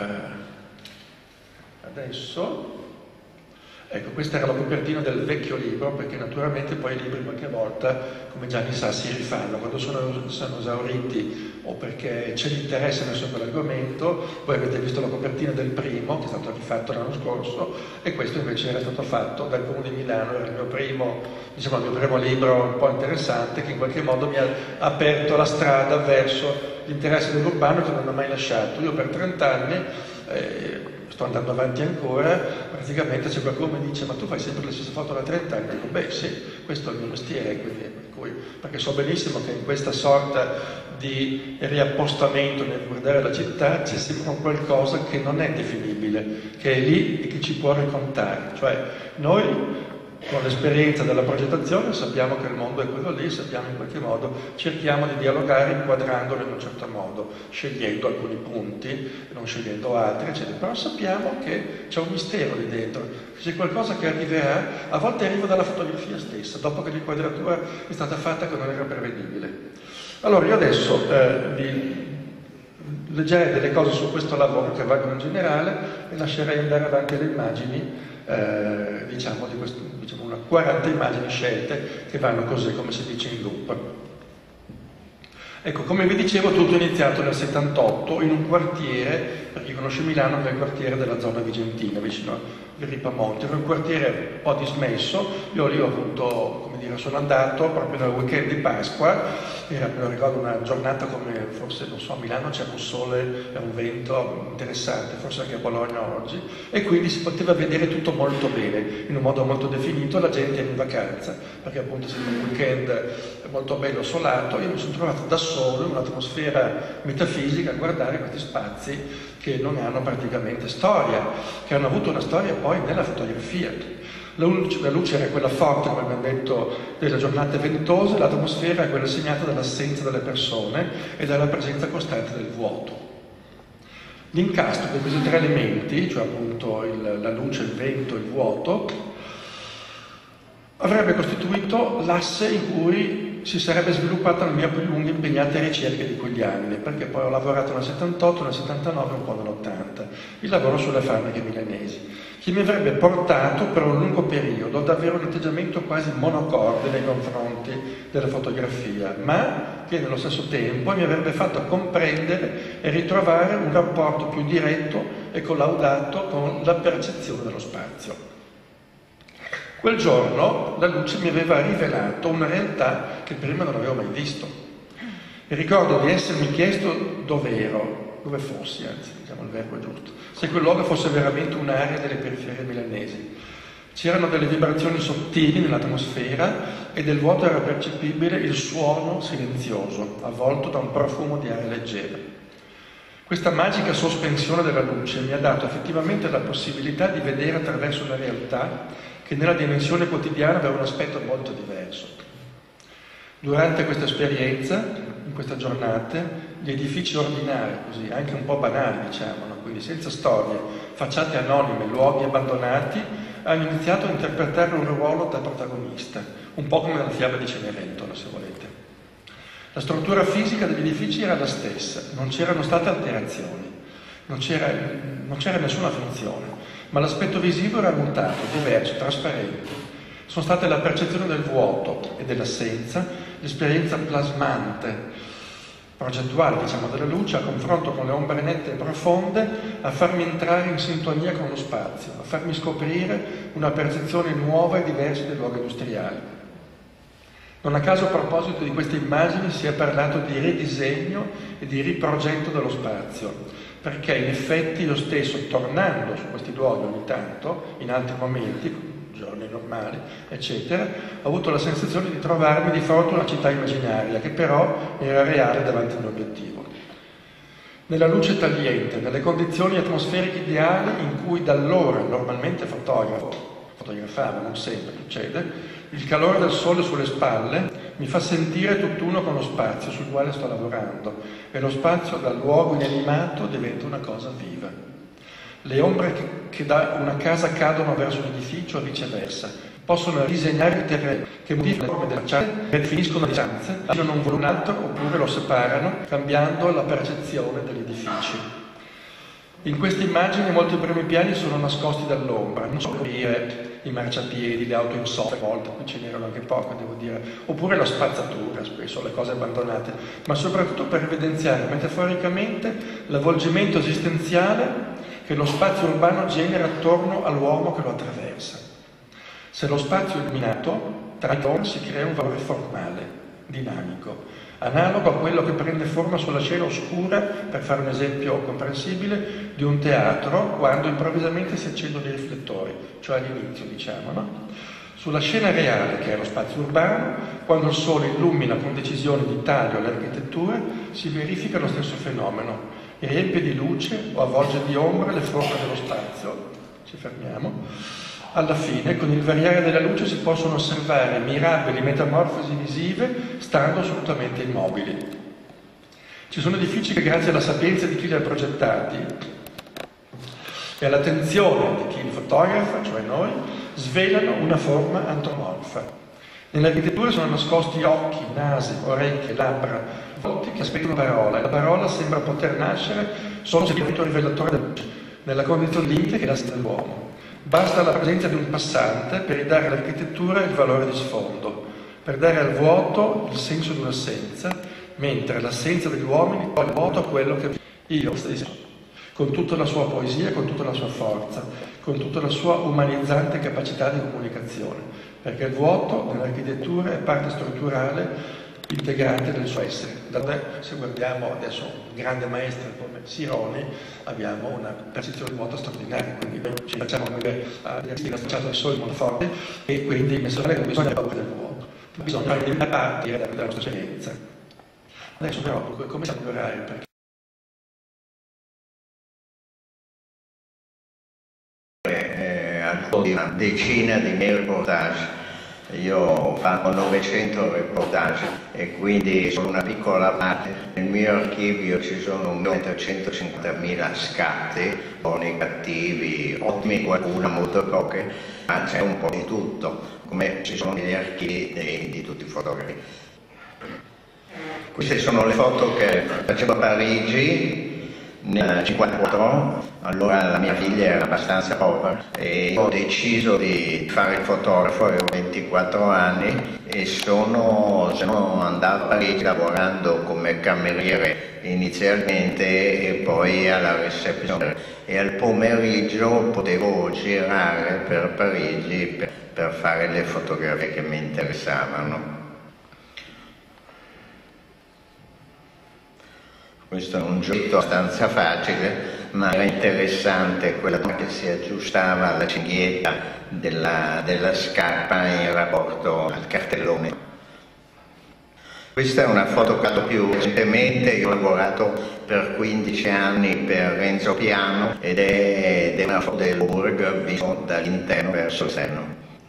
adesso... Ecco, questa era la copertina del vecchio libro, perché naturalmente poi i libri qualche volta, come Gianni sa, si rifanno. Quando sono, sono esauriti o perché c'è l'interesse verso quell'argomento, voi avete visto la copertina del primo, che è stato rifatto l'anno scorso, e questo invece era stato fatto dal Comune di Milano, era il mio primo, diciamo, il mio primo libro un po' interessante, che in qualche modo mi ha aperto la strada verso l'interesse dell'urbano che non ho mai lasciato. Io per trent'anni... Eh, sto andando avanti ancora, praticamente se qualcuno mi dice ma tu fai sempre le stesse foto da trenta anni, dico beh sì, questo è il mio mestiere, quindi, per cui, perché so benissimo che in questa sorta di riappostamento nel guardare la città c'è sempre un qualcosa che non è definibile, che è lì e che ci può raccontare, cioè noi con l'esperienza della progettazione sappiamo che il mondo è quello lì, sappiamo in qualche modo, cerchiamo di dialogare inquadrandolo in un certo modo, scegliendo alcuni punti, non scegliendo altri, eccetera. Però sappiamo che c'è un mistero lì dentro, c'è qualcosa che arriverà, a volte arriva dalla fotografia stessa, dopo che l'inquadratura è stata fatta che non era prevedibile. Allora io adesso eh, vi leggerei delle cose su questo lavoro che valgono in generale e lascerei andare avanti le immagini. Eh, diciamo, di questo, diciamo una quaranta immagini scelte che vanno così, come si dice in loop. Ecco, come vi dicevo, tutto è iniziato nel settantotto in un quartiere, per chi conosce Milano, che è il quartiere della zona vigentina, vicino a Ripamonti. Era un quartiere un po' dismesso. Io lì ho avuto, come dire, sono andato proprio nel weekend di Pasqua, era, me lo ricordo, una giornata come forse, non so, a Milano c'era un sole e un vento interessante, forse anche a Bologna oggi, e quindi si poteva vedere tutto molto bene, in un modo molto definito, la gente era in vacanza, perché appunto essendo un weekend molto bello solato, io mi sono trovato da solo in un'atmosfera metafisica a guardare questi spazi che non hanno praticamente storia, che hanno avuto una storia poi nella fotografia. La luce, la luce era quella forte, come abbiamo detto, delle giornate ventose, l'atmosfera è quella segnata dall'assenza delle persone e dalla presenza costante del vuoto. L'incastro di questi tre elementi, cioè appunto il, la luce, il vento e il vuoto, avrebbe costituito l'asse in cui si sarebbe sviluppata la mia più lunga e impegnata ricerca di quegli anni, perché poi ho lavorato nel settantotto, nel settantanove e un po' nell'ottanta, il lavoro sulle fabbriche milanesi, che mi avrebbe portato per un lungo periodo ad avere un atteggiamento quasi monocorde nei confronti della fotografia, ma che nello stesso tempo mi avrebbe fatto comprendere e ritrovare un rapporto più diretto e collaudato con la percezione dello spazio. Quel giorno la luce mi aveva rivelato una realtà che prima non avevo mai visto. E ricordo di essermi chiesto dove ero, dove fossi, anzi, diciamo il verbo è giusto, se quel luogo fosse veramente un'area delle periferie milanesi. C'erano delle vibrazioni sottili nell'atmosfera e del vuoto era percepibile il suono silenzioso, avvolto da un profumo di aria leggera. Questa magica sospensione della luce mi ha dato effettivamente la possibilità di vedere attraverso una realtà che nella dimensione quotidiana aveva un aspetto molto diverso. Durante questa esperienza, in queste giornate, gli edifici ordinari, così, anche un po' banali, diciamo, no? Quindi senza storie, facciate anonime, luoghi abbandonati, hanno iniziato a interpretare un ruolo da protagonista, un po' come nella fiaba di Cenerentola, se volete. La struttura fisica degli edifici era la stessa, non c'erano state alterazioni, non c'era, non c'era nessuna finzione, ma l'aspetto visivo era mutato, diverso, trasparente. Sono state la percezione del vuoto e dell'assenza, l'esperienza plasmante, progettuale, diciamo, della luce, a confronto con le ombre nette e profonde, a farmi entrare in sintonia con lo spazio, a farmi scoprire una percezione nuova e diversa dei luoghi industriali. Non a caso a proposito di queste immagini si è parlato di ridisegno e di riprogetto dello spazio, perché in effetti io stesso, tornando su questi luoghi ogni tanto, in altri momenti, giorni normali, eccetera, ho avuto la sensazione di trovarmi di fronte a una città immaginaria, che però era reale davanti a un obiettivo. Nella luce tagliente, nelle condizioni atmosferiche ideali in cui da allora normalmente fotografo, fotografavo, non sempre succede, il calore del sole sulle spalle mi fa sentire tutt'uno con lo spazio sul quale sto lavorando e lo spazio dal luogo inanimato diventa una cosa viva. Le ombre che, che da una casa cadono verso l'edificio o viceversa possono disegnare il terreno, che modificano le forme della facciata, che definiscono le distanze, lasciano un volo un altro oppure lo separano, cambiando la percezione degli edifici. In queste immagini molti primi piani sono nascosti dall'ombra, non solo dire i marciapiedi, le auto in sosta, a volte, qui ce n'erano anche poche, devo dire, oppure la spazzatura, spesso le cose abbandonate, ma soprattutto per evidenziare metaforicamente l'avvolgimento esistenziale che lo spazio urbano genera attorno all'uomo che lo attraversa. Se lo spazio è illuminato, tra i toni si crea un valore formale, dinamico, analogo a quello che prende forma sulla scena oscura, per fare un esempio comprensibile, di un teatro quando improvvisamente si accendono i riflettori, cioè all'inizio, diciamo, no? Sulla scena reale, che è lo spazio urbano, quando il sole illumina con decisione di taglio l'architettura, si verifica lo stesso fenomeno e riempie di luce o avvolge di ombra le forme dello spazio. Ci fermiamo. Alla fine, con il variare della luce si possono osservare mirabili metamorfosi visive, stando assolutamente immobili. Ci sono edifici che, grazie alla sapienza di chi li ha progettati e all'attenzione di chi li fotografa, cioè noi, svelano una forma antropomorfa. Nell'architettura sono nascosti occhi, nasi, orecchie, labbra, volti che aspettano parola, e la parola sembra poter nascere solo se il rivelatore della luce, nella condizione limite che è la stessa dell'uomo. Basta la presenza di un passante per ridare all'architettura il valore di sfondo, per dare al vuoto il senso di un'assenza, mentre l'assenza degli uomini toglie il vuoto a quello che io stesso, con tutta la sua poesia, con tutta la sua forza, con tutta la sua umanizzante capacità di comunicazione, perché il vuoto nell'architettura è parte strutturale integrante del suo essere. Da noi, se guardiamo adesso un grande maestro come Sironi, abbiamo una percezione di vuoto straordinaria, quindi ci facciamo vedere a associato al sole molto forte e quindi messo non bisogna paura del vuoto, ma bisogna fare una parte della nostra esperienza. Adesso però come si migliorare? Perché di una decina di miei reportage. Io ho fatto novecento reportage e quindi sono una piccola parte. Nel mio archivio ci sono un milione trecentocinquantamila scatti, buoni, cattivi, ottimi, qualcuno molto poche, ma c'è un po' di tutto, come ci sono negli archivi di, di tutti i fotografi. Queste sono le foto che facevo a Parigi nel cinquantaquattro, allora la mia figlia era abbastanza povera e ho deciso di fare il fotografo, avevo ventiquattro anni e sono, sono andato a Parigi lavorando come cameriere inizialmente e poi alla reception, e al pomeriggio potevo girare per Parigi per, per fare le fotografie che mi interessavano. Questo è un gioco abbastanza facile, ma era interessante quella che si aggiustava alla cinghietta della, della scarpa in rapporto al cartellone. Questa è una foto che ho fatto più recentemente. Io ho lavorato per quindici anni per Renzo Piano ed è, ed è una foto del Louvre vista dall'interno verso l'esterno.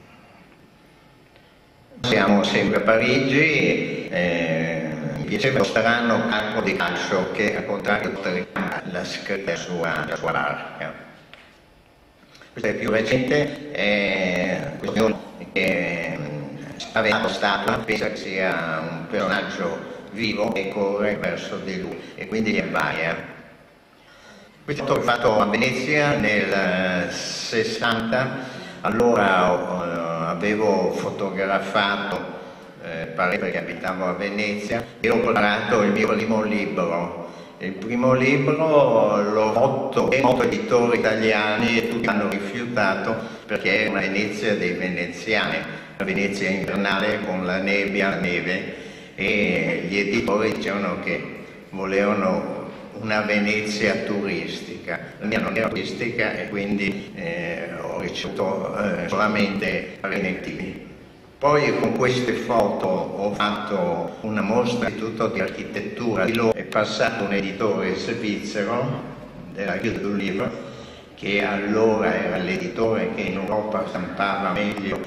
Siamo sempre a Parigi. Eh, Mi piaceva lo strano campo di calcio che, al contrario, la scritta sulla, sua barca. Questo è più recente, è questo che aveva stato, pensa che sia un personaggio vivo che corre verso di lui e quindi gli abbaia. Questo l'ho fatto a Venezia nel sessanta, allora uh, avevo fotografato Eh, perché abitavo a Venezia e ho preparato il mio primo libro. Il primo libro l'ho fatto e molti editori italiani e tutti hanno rifiutato perché è una Venezia dei veneziani. la Venezia invernale con la nebbia, la neve, e gli editori dicevano che volevano una Venezia turistica. La mia non era turistica e quindi eh, ho ricevuto eh, solamente venetini. Poi con queste foto ho fatto una mostra tutto di architettura, è passato un editore svizzero della Guilde du Livre, che allora era l'editore che in Europa stampava meglio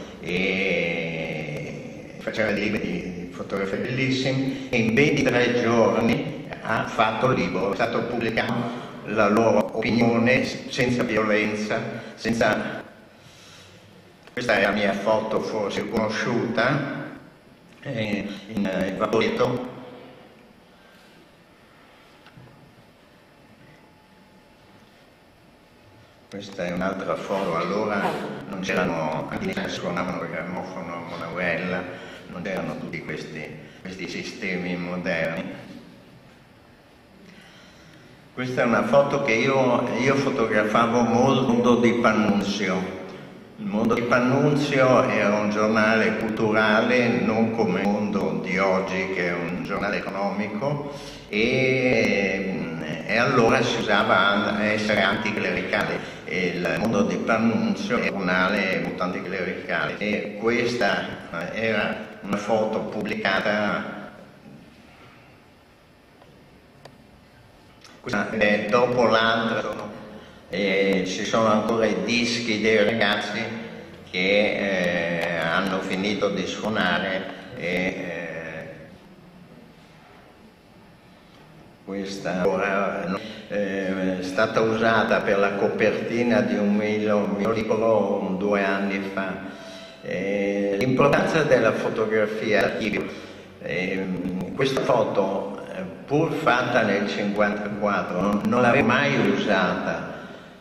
e faceva dei libri di fotografie bellissimi, e in ventitré giorni ha fatto il libro, è stato pubblicato la loro opinione senza violenza, senza... Questa è la mia foto forse conosciuta, eh, in eh, Vaporetto. Questa è un'altra foto, allora non c'erano, anche se suonavano il grammofono, Monauella, non c'erano tutti questi, questi sistemi moderni. Questa è una foto che io, io fotografavo molto il mondo di Pannunzio. Il mondo di Pannunzio era un giornale culturale, non come il mondo di oggi che è un giornale economico, e, e allora si usava essere anticlericale. Il mondo di Pannunzio era un giornale molto anticlericale, e questa era una foto pubblicata questa è dopo l'altra. E ci sono ancora i dischi dei ragazzi che eh, hanno finito di suonare, e eh, questa ora eh, è stata usata per la copertina di un mio, mio libro due anni fa. Eh, l'importanza della fotografia d'archivio, eh, questa foto pur fatta nel cinquantaquattro non, non l'avevo mai usata.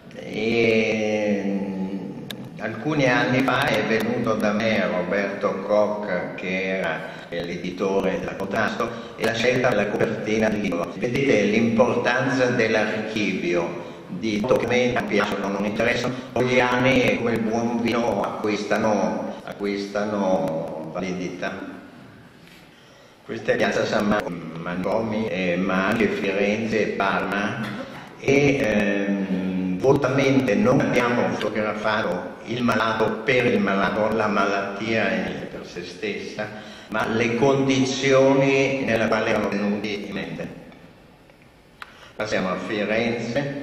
E alcuni anni fa è venuto da me Roberto Koch, che era l'editore della Contrasto, e la scelta della copertina del libro. Vedete l'importanza dell'archivio di documenti che piacciono, non interessano, con gli anni come il buon vino acquistano, acquistano validità. Questa è Piazza San Marco, Manicomi, eh, ma anche Firenze e Parma, e ehm, volutamente non abbiamo fotografato il malato per il malato, la malattia per se stessa, ma le condizioni nelle quali erano venuti in mente. Passiamo a Firenze.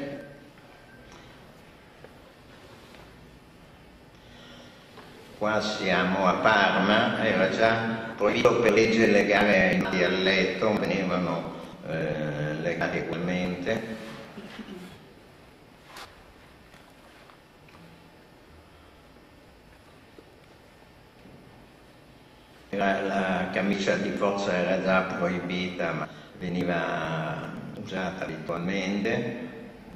Qua siamo a Parma, era già proibito per legge legale in dialetto, venivano eh, legati ugualmente. La, la camicia di forza era già proibita, ma veniva usata abitualmente.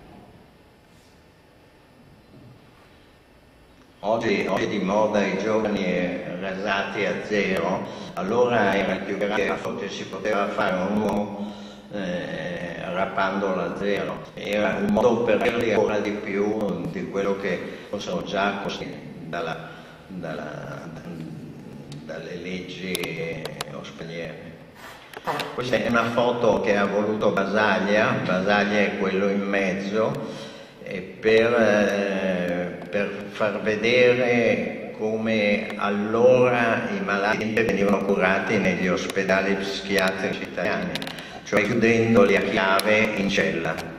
Oggi, oggi è di moda i giovani rasati a zero, allora era il più grande fatto che si poteva fare un uomo eh, rappandolo a zero. Era un modo per dirli ancora di più di quello che fossero già così dalla, dalla, dalle leggi ospedaliere. Questa è una foto che ha voluto Basaglia, Basaglia è quello in mezzo, e per, eh, per far vedere come allora i malati venivano curati negli ospedali psichiatrici italiani, cioè chiudendoli a chiave in cella.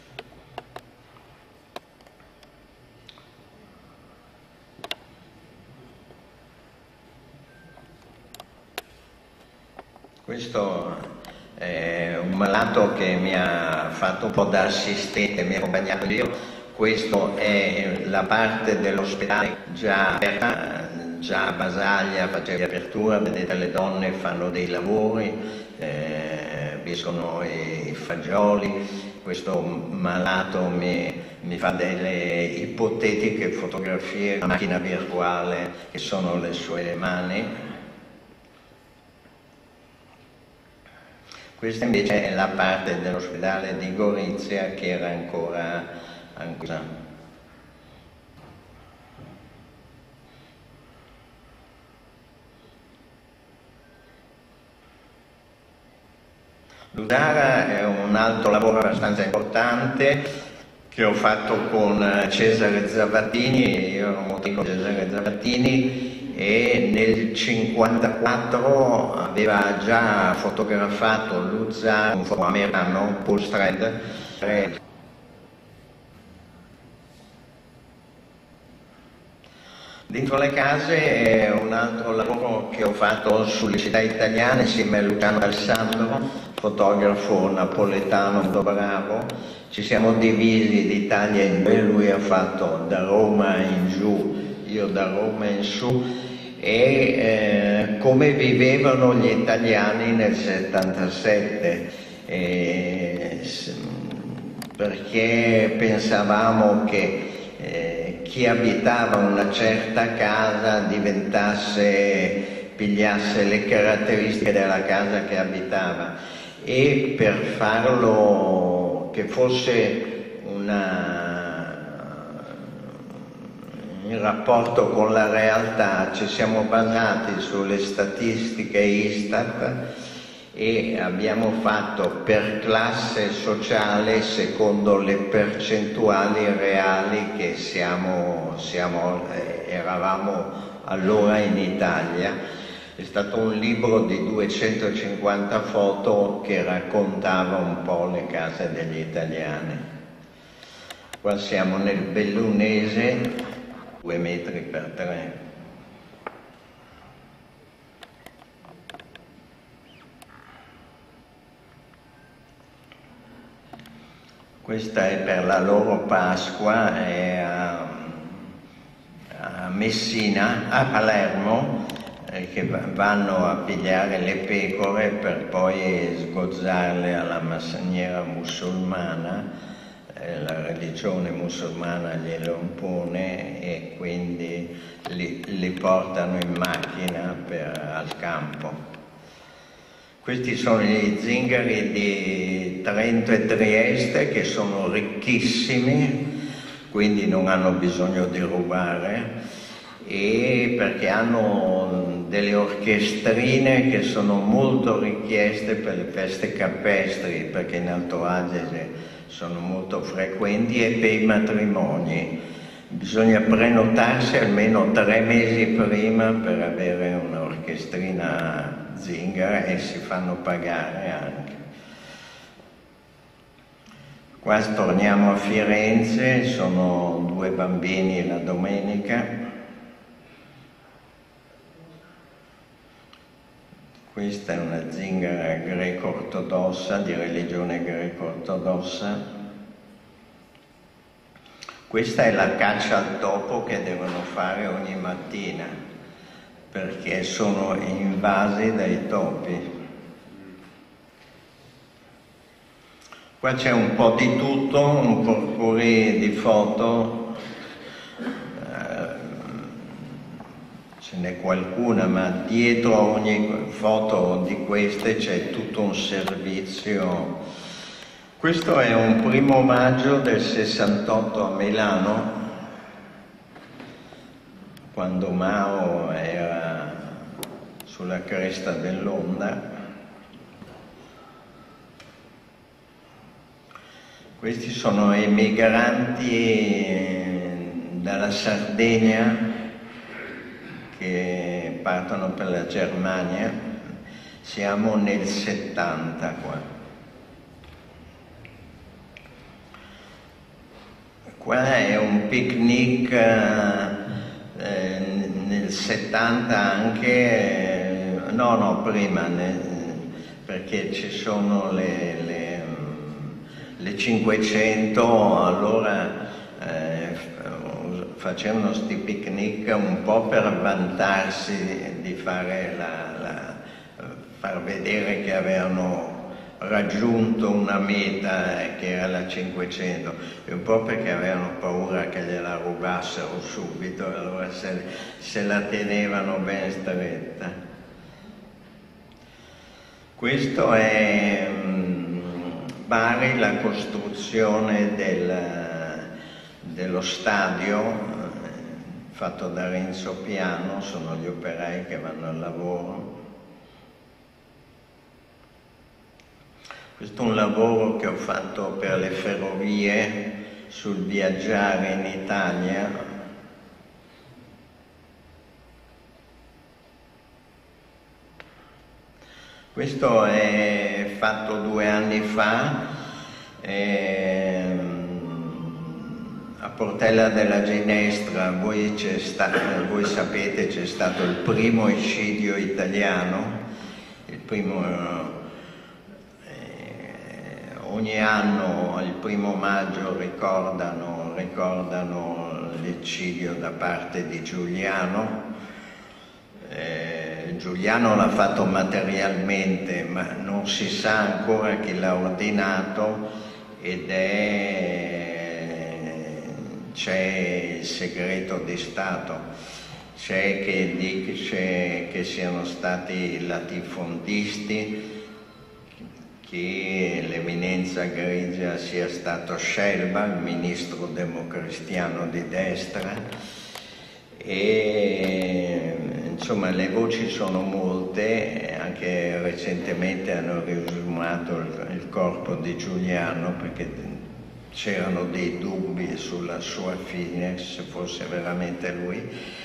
Questo è un malato che mi ha fatto un po' da assistente, mi ha accompagnato io. Questa è la parte dell'ospedale già aperta, già a Basaglia faceva apertura, vedete le donne fanno dei lavori, eh, piscono i fagioli. Questo malato mi, mi fa delle ipotetiche fotografie, una macchina virtuale che sono le sue mani. Questa invece è la parte dell'ospedale di Gorizia che era ancora ancora. Lusara è un altro lavoro abbastanza importante che ho fatto con Cesare Zavattini. Io ero molto con Cesare Zavattini e nel cinquantaquattro aveva già fotografato Lusara, un fotografa americano, Paul Strand. Dentro le case è un altro lavoro che ho fatto sulle città italiane insieme a Luciano Alessandro, fotografo napoletano molto bravo. Ci siamo divisi l'Italia in due, lui ha fatto da Roma in giù, io da Roma in su, e eh, come vivevano gli italiani nel settantasette, eh, perché pensavamo che Eh, chi abitava una certa casa diventasse, pigliasse le caratteristiche della casa che abitava, e per farlo che fosse una, in rapporto con la realtà, ci siamo basati sulle statistiche Istat e abbiamo fatto per classe sociale secondo le percentuali reali che siamo, siamo, eh, eravamo allora in Italia. È stato un libro di duecentocinquanta foto che raccontava un po' le case degli italiani. Qua siamo nel Bellunese, due metri per tre. Questa è per la loro Pasqua, è a, a Messina, a Palermo, eh, che vanno a pigliare le pecore per poi sgozzarle alla massaniera musulmana. Eh, la religione musulmana glielo impone e quindi li, li portano in macchina per, al campo. Questi sono gli zingari di Trento e Trieste, che sono ricchissimi, quindi non hanno bisogno di rubare, e perché hanno delle orchestrine che sono molto richieste per le feste campestri, perché in Alto Adige sono molto frequenti, e per i matrimoni. Bisogna prenotarsi almeno tre mesi prima per avere un'orchestrina zingara e si fanno pagare anche. Qua torniamo a Firenze, sono due bambini la domenica. Questa è una zingara greco-ortodossa, di religione greco-ortodossa. Questa è la caccia al topo che devono fare ogni mattina, perché sono invasi dai topi. Qua c'è un po' di tutto, un potpourri di foto, eh, ce n'è qualcuna, ma dietro ogni foto di queste c'è tutto un servizio. Questo è un primo maggio del sessantotto a Milano, quando Mao era sulla cresta dell'onda. Questi sono emigranti dalla Sardegna che partono per la Germania. Siamo nel settanta qua. Qua è un picnic eh, nel settanta anche, eh, no, no, prima, ne, perché ci sono le, le, le cinquecento, allora eh, facevano sti picnic un po' per vantarsi di fare la, la, far vedere che avevano raggiunto una meta eh, che era la cinquecento, e un po' perché avevano paura che gliela rubassero subito, allora se, se la tenevano ben stretta. Questo è um, Bari, la costruzione del, dello stadio eh, fatto da Renzo Piano, sono gli operai che vanno al lavoro. Questo è un lavoro che ho fatto per le ferrovie sul viaggiare in Italia. Questo è fatto due anni fa ehm, a Portella della Ginestra. Voi, voi sapete, c'è stato il primo eccidio italiano, il primo, eh, ogni anno il primo maggio ricordano, ricordano l'eccidio da parte di Giuliano. Eh, Giuliano l'ha fatto materialmente, ma non si sa ancora chi l'ha ordinato, ed è c'è il segreto di Stato. C'è che dice che siano stati i latifondisti, che l'eminenza grigia sia stato Scelba, il ministro democristiano di destra, e insomma le voci sono molte. Anche recentemente hanno riesumato il, il corpo di Giuliano perché c'erano dei dubbi sulla sua fine, se fosse veramente lui,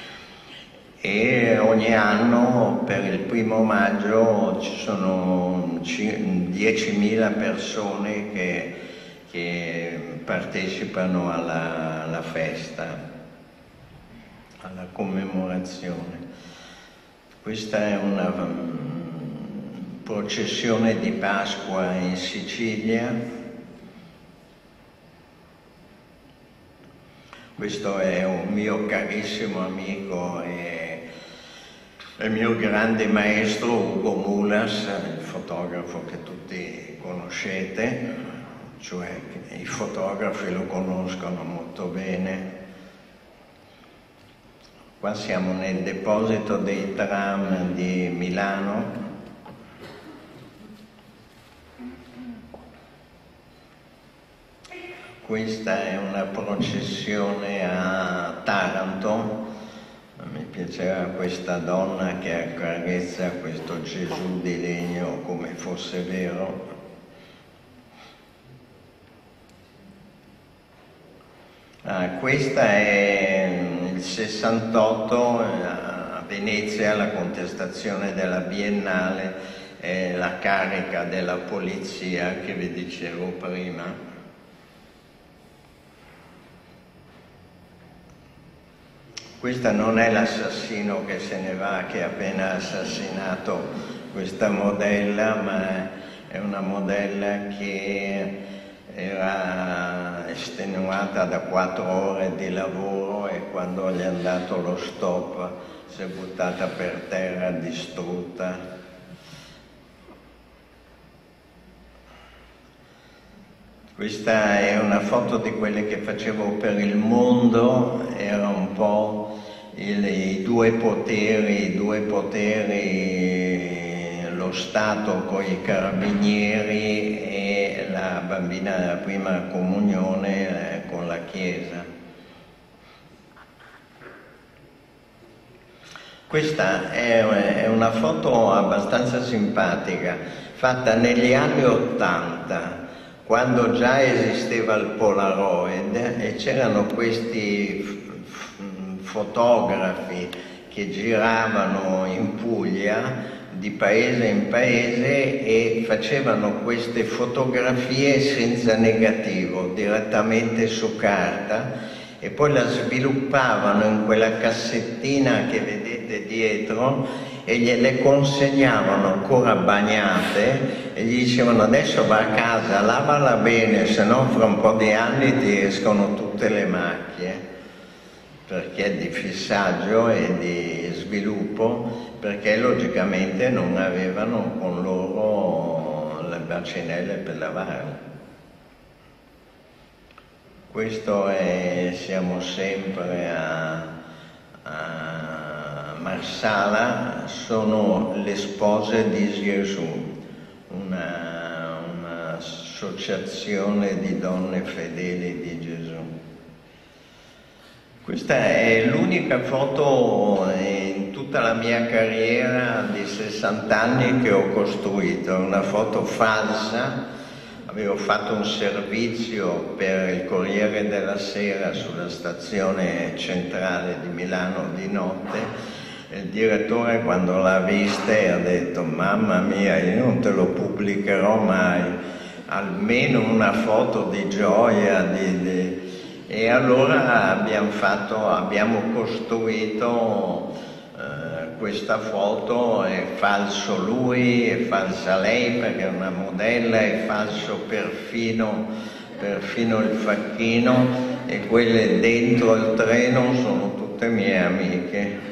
e ogni anno per il primo maggio ci sono diecimila persone che, che partecipano alla, alla festa, alla commemorazione. Questa è una um, processione di Pasqua in Sicilia. Questo è un mio carissimo amico e il mio grande maestro Ugo Mulas, il fotografo che tutti conoscete, cioè i fotografi lo conoscono molto bene. Qua siamo nel deposito dei tram di Milano. Questa è una processione a Taranto. Mi piaceva questa donna che accarezza questo Gesù di legno come fosse vero. Ah, questa è il sessantotto, a Venezia, la contestazione della Biennale, è la carica della polizia che vi dicevo prima. Questa non è l'assassino che se ne va, che ha appena assassinato questa modella, ma è una modella che era estenuata da quattro ore di lavoro e quando gli è andato lo stop si è buttata per terra distrutta. Questa è una foto di quelle che facevo per Il Mondo, era un po' il, i due poteri, i due poteri, lo Stato con i carabinieri e la bambina della prima comunione eh, con la Chiesa. Questa è, è una foto abbastanza simpatica, fatta negli anni ottanta, quando già esisteva il Polaroid e c'erano questi fotografi che giravano in Puglia di paese in paese e facevano queste fotografie senza negativo, direttamente su carta, e poi la sviluppavano in quella cassettina che vedete dietro e gliele consegnavano ancora bagnate e gli dicevano: adesso va a casa, lavala bene, se no fra un po' di anni ti escono tutte le macchie, perché di fissaggio e di sviluppo, perché logicamente non avevano con loro le bacinelle per lavare. Questo è, siamo sempre a, a Marsala, sono le spose di Gesù, una, un'associazione di donne fedeli di Gesù. Questa è l'unica foto in tutta la mia carriera di sessanta anni che ho costruito, una foto falsa avevo fatto un servizio per il Corriere della Sera sulla stazione centrale di Milano di notte. Il direttore, quando l'ha vista, ha detto: mamma mia, io non te lo pubblicherò mai, almeno una foto di gioia. Di, di... E allora abbiamo, fatto, abbiamo costruito eh, questa foto. È falso lui, è falsa lei perché è una modella, è falso perfino, perfino il facchino, e quelle dentro il treno sono tutte mie amiche.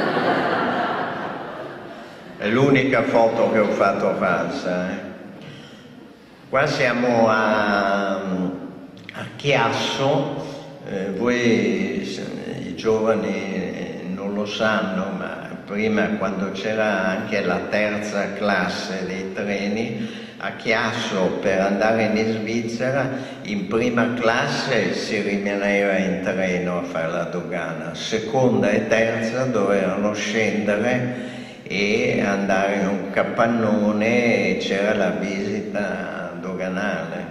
È l'unica foto che ho fatto falsa. Eh. Qua siamo a, a Chiasso, eh, voi i giovani non lo sanno, ma prima, quando c'era anche la terza classe dei treni, a Chiasso per andare in Svizzera in prima classe si rimaneva in treno a fare la dogana, seconda e terza dovevano scendere e andare in un capannone e c'era la visita doganale.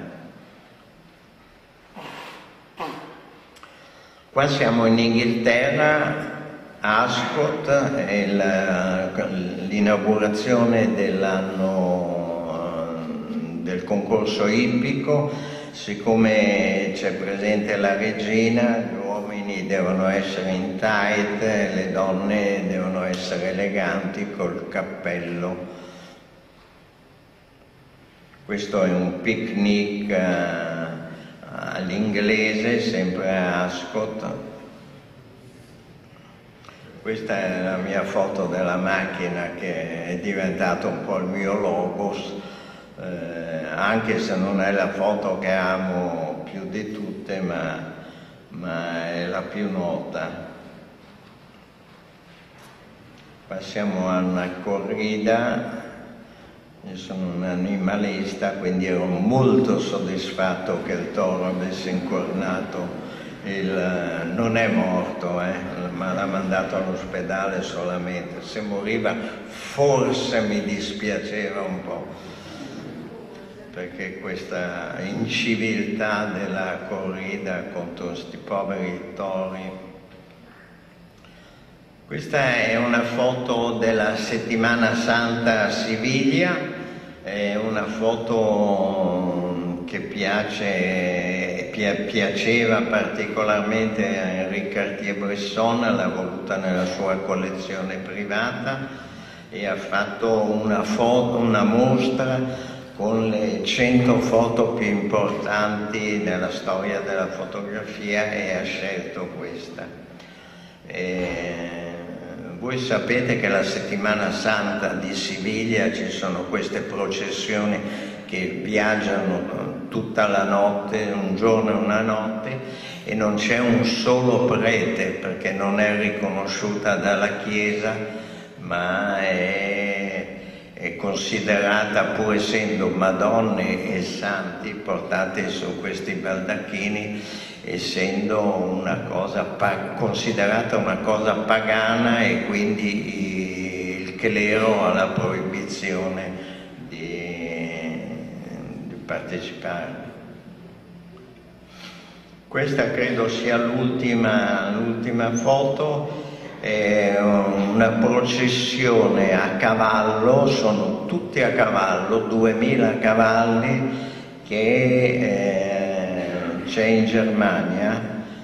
Qua siamo in Inghilterra, Ascot, è l'inaugurazione dell'anno del concorso ippico. Siccome c'è presente la regina, gli uomini devono essere in tight, le donne devono essere eleganti col cappello. Questo è un picnic uh, all'inglese, sempre a Ascot. Questa è la mia foto della macchina, che è diventato un po' il mio logos. Eh, anche se non è la foto che amo più di tutte, ma, ma è la più nota. Passiamo a una corrida. Io sono un animalista, quindi ero molto soddisfatto che il toro avesse incornato. Il, non è morto, eh, ma l'ha mandato all'ospedale solamente. Se moriva forse mi dispiaceva un po', perché questa inciviltà della corrida contro questi poveri tori. Questa è una foto della Settimana Santa a Siviglia, è una foto che piace, piaceva particolarmente a Henri Cartier-Bresson, l'ha voluta nella sua collezione privata e ha fatto una, foto, una mostra con le cento foto più importanti nella storia della fotografia, e ha scelto questa. E voi sapete che la Settimana Santa di Siviglia ci sono queste processioni che viaggiano tutta la notte, un giorno e una notte, e non c'è un solo prete perché non è riconosciuta dalla Chiesa, ma è è considerata, pur essendo Madonne e Santi portate su questi baldacchini, essendo una cosa considerata una cosa pagana, e quindi il clero ha la proibizione di, di partecipare. Questa credo sia l'ultima l'ultima foto. È una processione a cavallo, sono tutti a cavallo, duemila cavalli, che eh, c'è in Germania,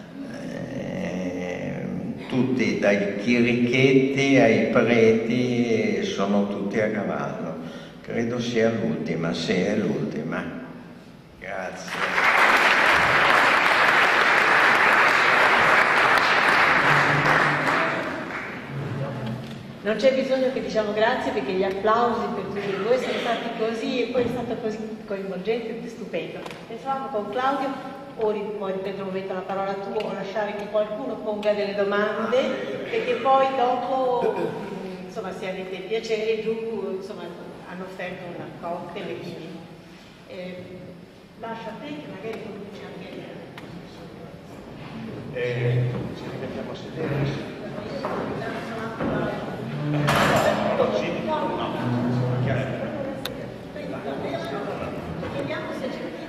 eh, tutti dai chirichetti ai preti, sono tutti a cavallo. Credo sia l'ultima, sì, è l'ultima. Grazie. Non c'è bisogno che diciamo grazie, perché gli applausi per tutti voi sono stati così, e poi è stato così coinvolgente e stupendo. Pensavamo con Claudio, o puoi ripetere un momento la parola tua, o lasciare che qualcuno ponga delle domande, perché poi dopo, insomma, se avete piacere, giù, insomma, hanno offerto una cocktail e quindi eh, lascia a te che magari cominci anche a eh, ci rimettiamo a sedere. No, no, no, no. vediamo se c'è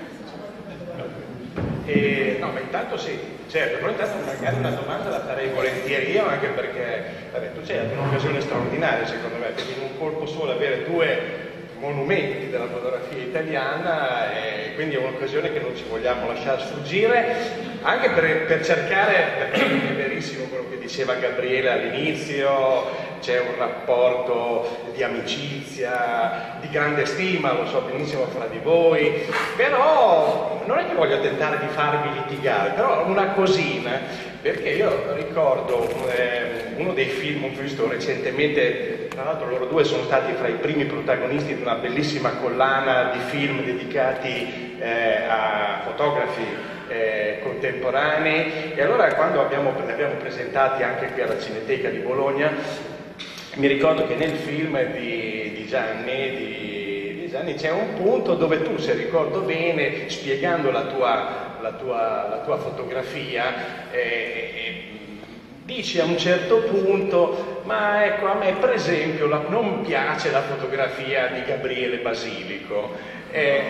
no, ma intanto sì, certo, però intanto magari una domanda la farei volentieri io, anche perché vabbè, tu c'hai un'occasione straordinaria secondo me, perché in un colpo solo avere due monumenti della fotografia italiana, e quindi è un'occasione che non ci vogliamo lasciare sfuggire, anche per, per cercare, perché è verissimo quello che diceva Gabriele all'inizio, c'è un rapporto di amicizia, di grande stima, lo so benissimo fra di voi, però non è che voglio tentare di farvi litigare, però una cosina, perché io ricordo eh, uno dei film che ho visto recentemente, tra l'altro loro due sono stati fra i primi protagonisti di una bellissima collana di film dedicati eh, a fotografi Eh, contemporanei, e allora quando abbiamo, ne abbiamo presentati anche qui alla Cineteca di Bologna, mi ricordo che nel film di, di Gianni, di, di Gianni c'è un punto dove tu, se ricordo bene, spiegando la tua, la tua, la tua fotografia, eh, eh, dici a un certo punto, ma ecco, a me per esempio la, non piace la fotografia di Gabriele Basilico. Eh,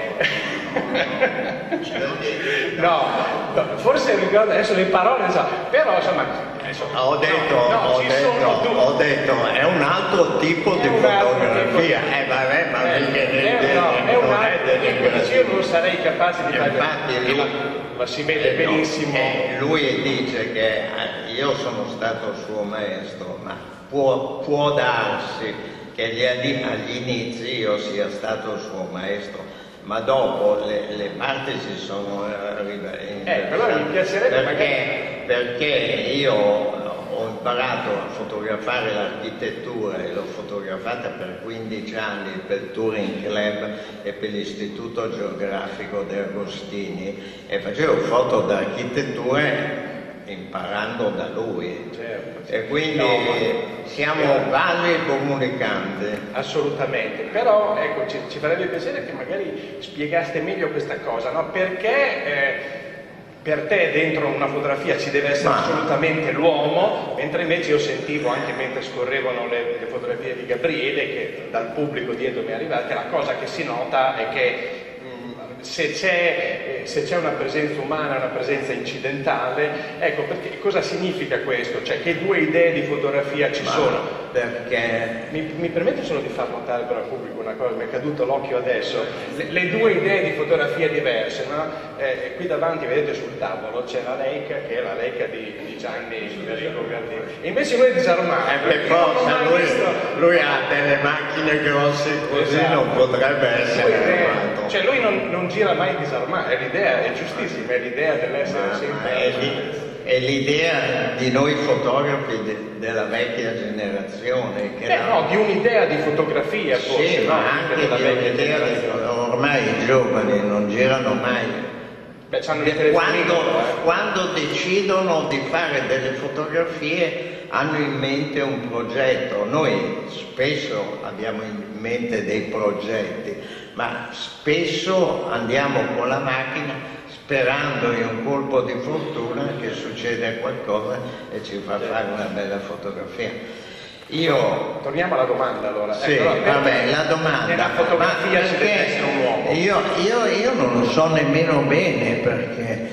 no, no, forse ricordo adesso le parole, so, però insomma adesso, ho detto, no, no, ho, ci detto sono ho detto è un altro tipo è di fotografia, tipo, eh vabbè, ma eh, mica è, no, è un altro, io non sarei capace di fare, infatti lui, ma si vede eh, benissimo. No, eh, lui dice che io sono stato suo maestro, ma può, può darsi che agli, agli inizi io sia stato suo maestro, ma dopo le, le parti si sono rivelate. Eh, però mi piacerebbe perché, perché io ho imparato a fotografare l'architettura e l'ho fotografata per quindici anni per il Touring Club e per l'Istituto Geografico De Agostini, e facevo foto d'architettura imparando da lui, certo, certo. E quindi no, siamo certo. vasi comunicanti. Assolutamente, però ecco, ci, ci farebbe piacere che magari spiegaste meglio questa cosa, no? Perché eh, per te dentro una fotografia ci deve essere Ma... assolutamente l'uomo, mentre invece io sentivo anche mentre scorrevano le, le fotografie di Gabriele, che dal pubblico dietro mi è arrivata, la cosa che si nota è che se c'è, se c'è una presenza umana, una presenza incidentale, ecco, perché cosa significa questo? Cioè che due idee di fotografia ci Ma sono? Perché? Mi, mi permette solo di far notare però al pubblico una cosa, mi è caduto l'occhio adesso, le, le due idee di fotografia diverse, no? Eh, qui davanti vedete sul tavolo c'è la Leica, che è la Leica di, di Gianni Federico Gardini, e invece noi disarmati. Eh, per forza, lui, lui ha delle macchine grosse così, esatto. Non potrebbe essere armato. Cioè lui non, non gira mai disarmato, l'idea è giustissima, è l'idea dell'essere sempre... È, è l'idea di noi fotografi de, della vecchia generazione. Che eh, era... no, di un'idea di fotografia forse. Sì, no? ma anche della vecchia generazione. Ormai i giovani non girano mai. Beh, quando, quando decidono di fare delle fotografie hanno in mente un progetto. Noi spesso abbiamo in mente dei progetti, ma spesso andiamo con la macchina sperando in un colpo di fortuna che succede qualcosa e ci fa fare una bella fotografia. Io... Torniamo alla domanda allora. Sì, ecco, allora, vabbè, la domanda. Nella fotografia ci deve essere un uomo. Io, io, io non lo so nemmeno bene perché,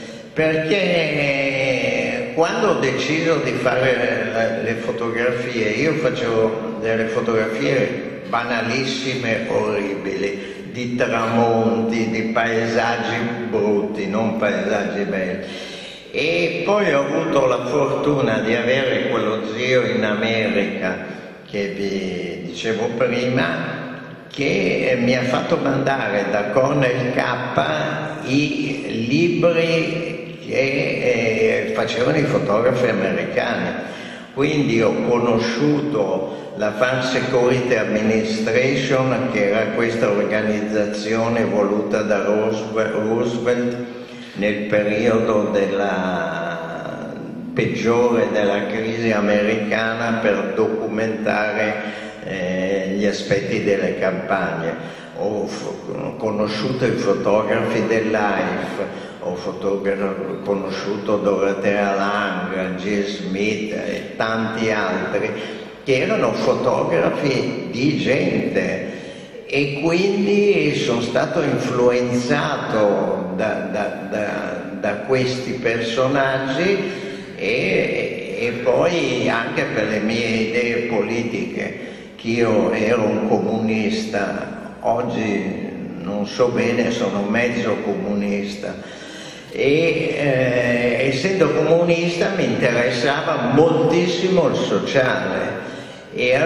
perché quando ho deciso di fare le fotografie, io facevo delle fotografie banalissime, orribili, di tramonti, di paesaggi brutti, non paesaggi belli. E poi ho avuto la fortuna di avere quello zio in America che vi dicevo prima, che mi ha fatto mandare da Cornell K i libri che eh, facevano i fotografi americani. Quindi ho conosciuto la Farm Security Administration, che era questa organizzazione voluta da Roosevelt nel periodo della peggiore della crisi americana, per documentare eh, gli aspetti delle campagne. Ho, ho conosciuto i fotografi dell'A I F, ho conosciuto Dorothea Lange, G. Smith e tanti altri che erano fotografi di gente, e quindi sono stato influenzato da, da, da, da questi personaggi e, e poi anche per le mie idee politiche, che io ero un comunista, oggi non so bene, sono mezzo comunista e eh, essendo comunista mi interessava moltissimo il sociale e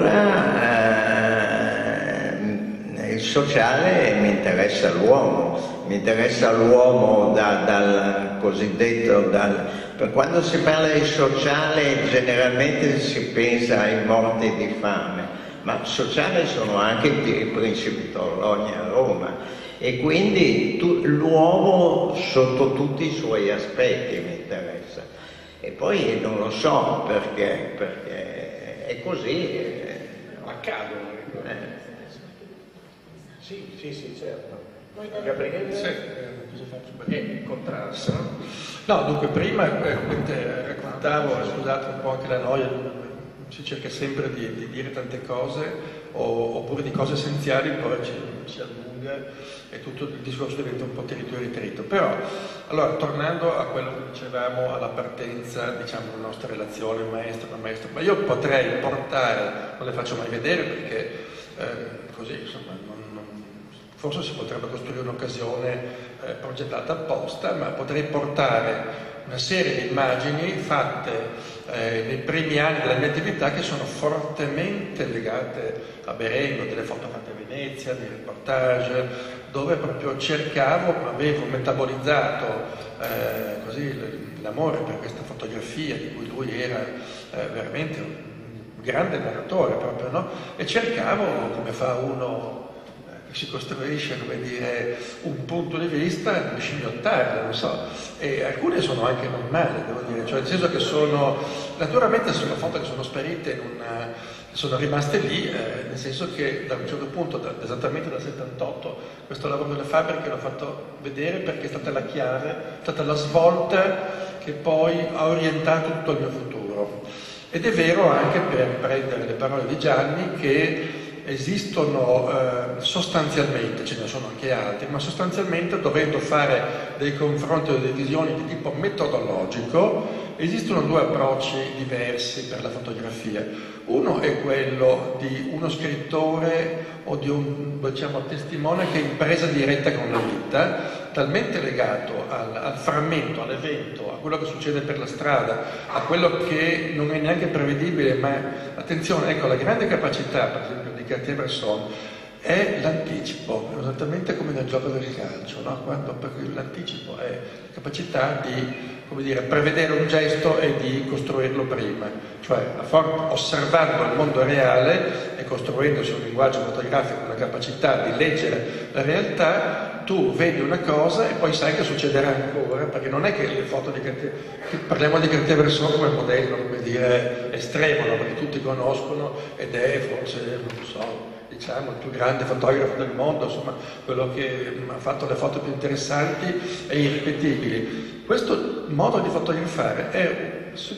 allora eh, il sociale mi interessa l'uomo, mi interessa l'uomo da, dal cosiddetto, dal, per quando si parla di sociale generalmente si pensa ai morti di fame, ma sociale sono anche i principi Torlonia a Roma e quindi l'uomo sotto tutti i suoi aspetti mi interessa e poi non lo so perché, perché è così. Eh. Accadono. Eh. Sì, sì, sì, certo. Gabriele? Sì, è il contrasto. No, dunque prima eh, raccontavo, scusate un po' anche la noia, si cerca sempre di, di dire tante cose o, oppure di cose essenziali, poi ci, si allunga e tutto il discorso diventa un po' territorio ritrito. Però, allora, tornando a quello che dicevamo alla partenza, diciamo, della nostra relazione maestro maestro, ma io potrei portare, non le faccio mai vedere perché eh, così, insomma, non, non, forse si potrebbe costruire un'occasione eh, progettata apposta, ma potrei portare una serie di immagini fatte eh, nei primi anni della mia attività che sono fortemente legate a Berengo, delle foto fatte a Venezia, dei reportage, dove proprio cercavo, avevo metabolizzato eh, così l'amore per questa fotografia di cui lui era eh, veramente un grande narratore proprio, no? E cercavo, come fa uno che si costruisce, come dire, un punto di vista, di scimmiottare, non so, e alcune sono anche normali, devo dire, cioè nel senso che sono, naturalmente sono foto che sono sparite in una, sono rimaste lì, eh, nel senso che da un certo punto, da, esattamente dal settantotto, questo lavoro delle fabbriche l'ho fatto vedere perché è stata la chiave, è stata la svolta che poi ha orientato tutto il mio futuro. Ed è vero anche, per prendere le parole di Gianni, che esistono eh, sostanzialmente, ce ne sono anche altri, ma sostanzialmente, dovendo fare dei confronti o delle visioni di tipo metodologico, esistono due approcci diversi per la fotografia. Uno è quello di uno scrittore o di un, diciamo, testimone che è in presa diretta con la vita, talmente legato al, al frammento, all'evento, a quello che succede per la strada, a quello che non è neanche prevedibile, ma attenzione, ecco, la grande capacità, per esempio, di Cartier-Bresson è l'anticipo, esattamente come nel gioco del calcio, no? Quando l'anticipo è la capacità di, come dire, prevedere un gesto e di costruirlo prima, cioè osservando il mondo reale e costruendosi un linguaggio fotografico, una capacità di leggere la realtà, tu vedi una cosa e poi sai che succederà ancora, perché non è che le foto di Cartier, parliamo di Cartier-Bresson come modello, come dire, estremo, no? Perché tutti conoscono ed è forse, non so, diciamo, il più grande fotografo del mondo, insomma, quello che ha fatto le foto più interessanti e irripetibili. Questo modo di fotografare è,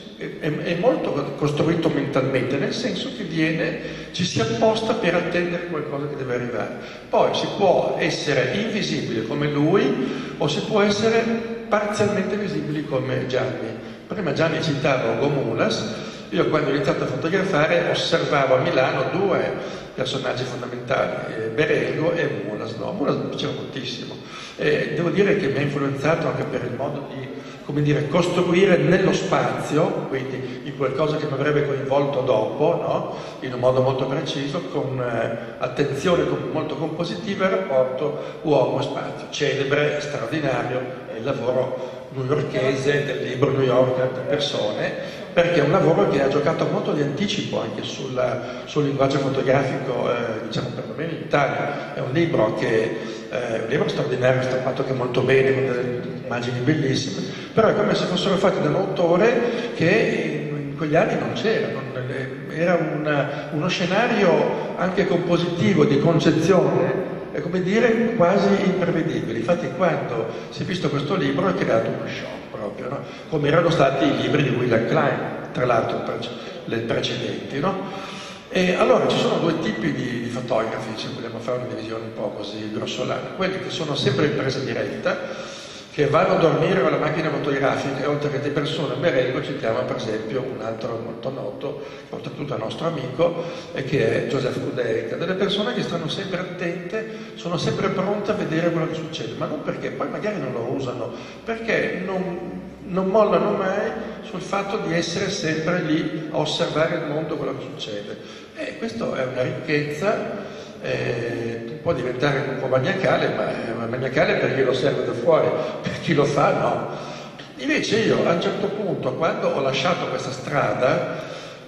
è, è molto costruito mentalmente, nel senso che viene, ci si apposta per attendere qualcosa che deve arrivare. Poi si può essere invisibili come lui o si può essere parzialmente visibili come Gianni. Prima Gianni citava Ugo Mulas. Io quando ho iniziato a fotografare osservavo a Milano due personaggi fondamentali, eh, Berengo e Mulas. No, Mulas mi piaceva moltissimo. E devo dire che mi ha influenzato anche per il modo di, come dire, costruire nello spazio, quindi in qualcosa che mi avrebbe coinvolto dopo, no? In un modo molto preciso, con eh, attenzione molto compositiva, il rapporto uomo-spazio. Celebre, straordinario, è il lavoro newyorkese del libro New York tante persone, perché è un lavoro che ha giocato molto di anticipo anche sulla, sul linguaggio fotografico, eh, diciamo perlomeno in Italia. È un libro che è un libro straordinario, stampato che molto bene, con delle immagini bellissime, però è come se fossero fatti da un autore che in quegli anni non c'era, non, era una, uno scenario anche compositivo, di concezione, è come dire quasi imprevedibile. Infatti quando si è visto questo libro è creato uno shock proprio, no? Come erano stati i libri di William Klein, tra l'altro le precedenti, no? E allora ci sono due tipi di, di fotografi, se vogliamo fare una divisione un po' così grossolana, quelli che sono sempre in presa diretta che vanno a dormire con la macchina fotografica, e oltre che di persone a Berengo citiamo per esempio un altro molto noto, oltretutto nostro amico, e che è Joseph Kuderica, delle persone che stanno sempre attente, sono sempre pronte a vedere quello che succede, ma non perché poi magari non lo usano, perché non, non mollano mai sul fatto di essere sempre lì a osservare il mondo, quello che succede. E questo è una ricchezza. Eh, può diventare un po' maniacale, ma è maniacale per chi lo osserva da fuori, per chi lo fa no. Invece io a un certo punto, quando ho lasciato questa strada,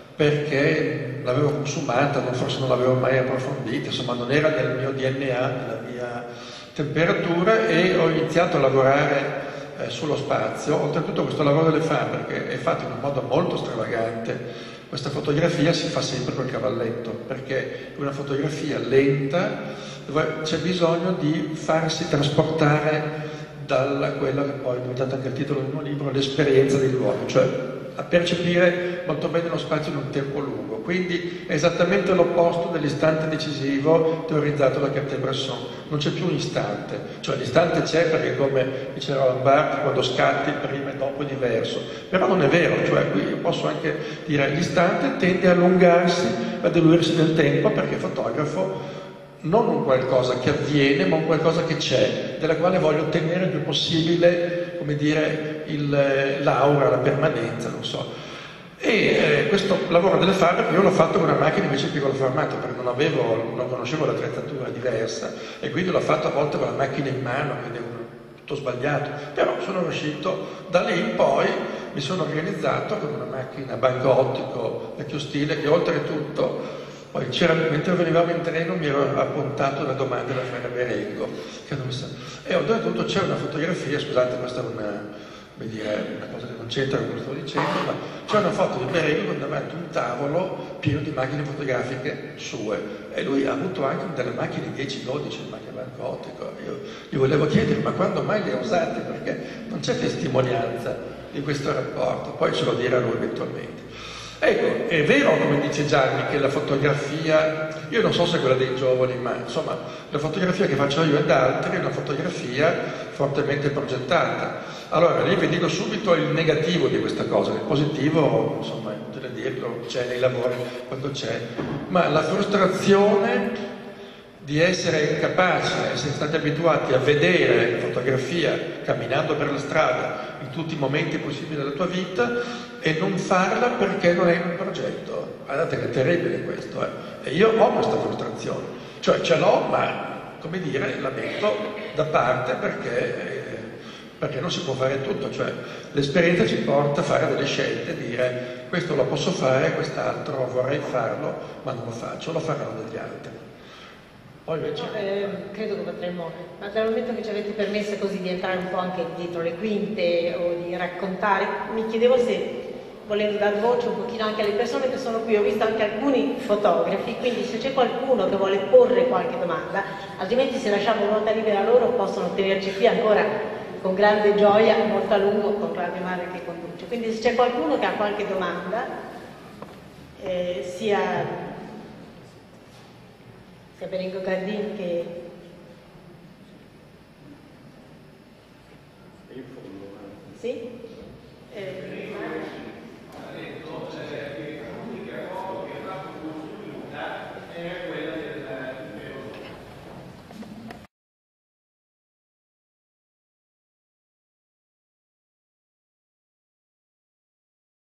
perché l'avevo consumata, forse non l'avevo mai approfondita, insomma non era nel mio D N A, nella mia temperatura, e ho iniziato a lavorare eh, sullo spazio. Oltretutto questo lavoro delle fabbriche è fatto in un modo molto stravagante. Questa fotografia si fa sempre col cavalletto, perché è una fotografia lenta dove c'è bisogno di farsi trasportare da quello che poi è diventato anche il titolo del mio libro, l'esperienza dei luoghi, cioè a percepire molto bene lo spazio in un tempo lungo. Quindi è esattamente l'opposto dell'istante decisivo teorizzato da Cartier-Bresson. Non c'è più un istante, cioè l'istante c'è perché, come diceva Lambardi, quando scatti prima e dopo è diverso, però non è vero, cioè qui io posso anche dire l'istante tende a allungarsi, a diluirsi nel tempo, perché fotografo non un qualcosa che avviene, ma un qualcosa che c'è, della quale voglio ottenere il più possibile, come dire, il, l'aura, la permanenza, non so. E eh, questo lavoro delle fabbriche io l'ho fatto con una macchina invece di piccolo formato, perché non avevo, non conoscevo l'attrezzatura diversa, e quindi l'ho fatto a volte con la macchina in mano, quindi è tutto sbagliato. Però sono riuscito, da lì in poi mi sono organizzato con una macchina banco ottico vecchio stile, che oltretutto poi c'era, mentre venivamo in treno mi ero appuntato una domanda da fare a Berengo, che non mi sa. E oltretutto c'è una fotografia, scusate, questa è una, come dire, una cosa che non c'entra con quello che sto dicendo, ma c'è una foto di Berengo con davanti un tavolo pieno di macchine fotografiche sue, e lui ha avuto anche delle macchine dieci dodici, macchine banco ottico. Io gli volevo chiedere, ma quando mai le ha usate? Perché non c'è testimonianza di questo rapporto, poi ce lo dirà lui eventualmente. Ecco, è vero, come dice Gianni, che la fotografia, io non so se è quella dei giovani, ma insomma la fotografia che faccio io ed altri è una fotografia fortemente progettata. Allora, lì vi dico subito il negativo di questa cosa, il positivo, insomma, è inutile dirlo, c'è nei lavori quando c'è, ma la frustrazione di essere incapaci, essere stati abituati a vedere fotografia camminando per la strada in tutti i momenti possibili della tua vita, e non farla perché non è un progetto. Guardate che è terribile questo, eh? E io ho questa frustrazione, cioè ce l'ho, ma come dire, la metto da parte perché, eh, perché non si può fare tutto, cioè l'esperienza ci porta a fare delle scelte, dire questo lo posso fare, quest'altro vorrei farlo, ma non lo faccio, lo faranno degli altri. Poi invece... eh, credo che potremmo, ma dal momento che ci avete permesso così di entrare un po' anche dietro le quinte o di raccontare, mi chiedevo se, volendo dar voce un pochino anche alle persone che sono qui, ho visto anche alcuni fotografi, quindi se c'è qualcuno che vuole porre qualche domanda, altrimenti se lasciamo ruota libera loro possono tenerci qui ancora con grande gioia, molto a lungo, con grande madre che conduce. Quindi se c'è qualcuno che ha qualche domanda, eh, sia, sia Berengo Gardin che... Sì? Eh, l'unica cosa che ha potuto sfruttare è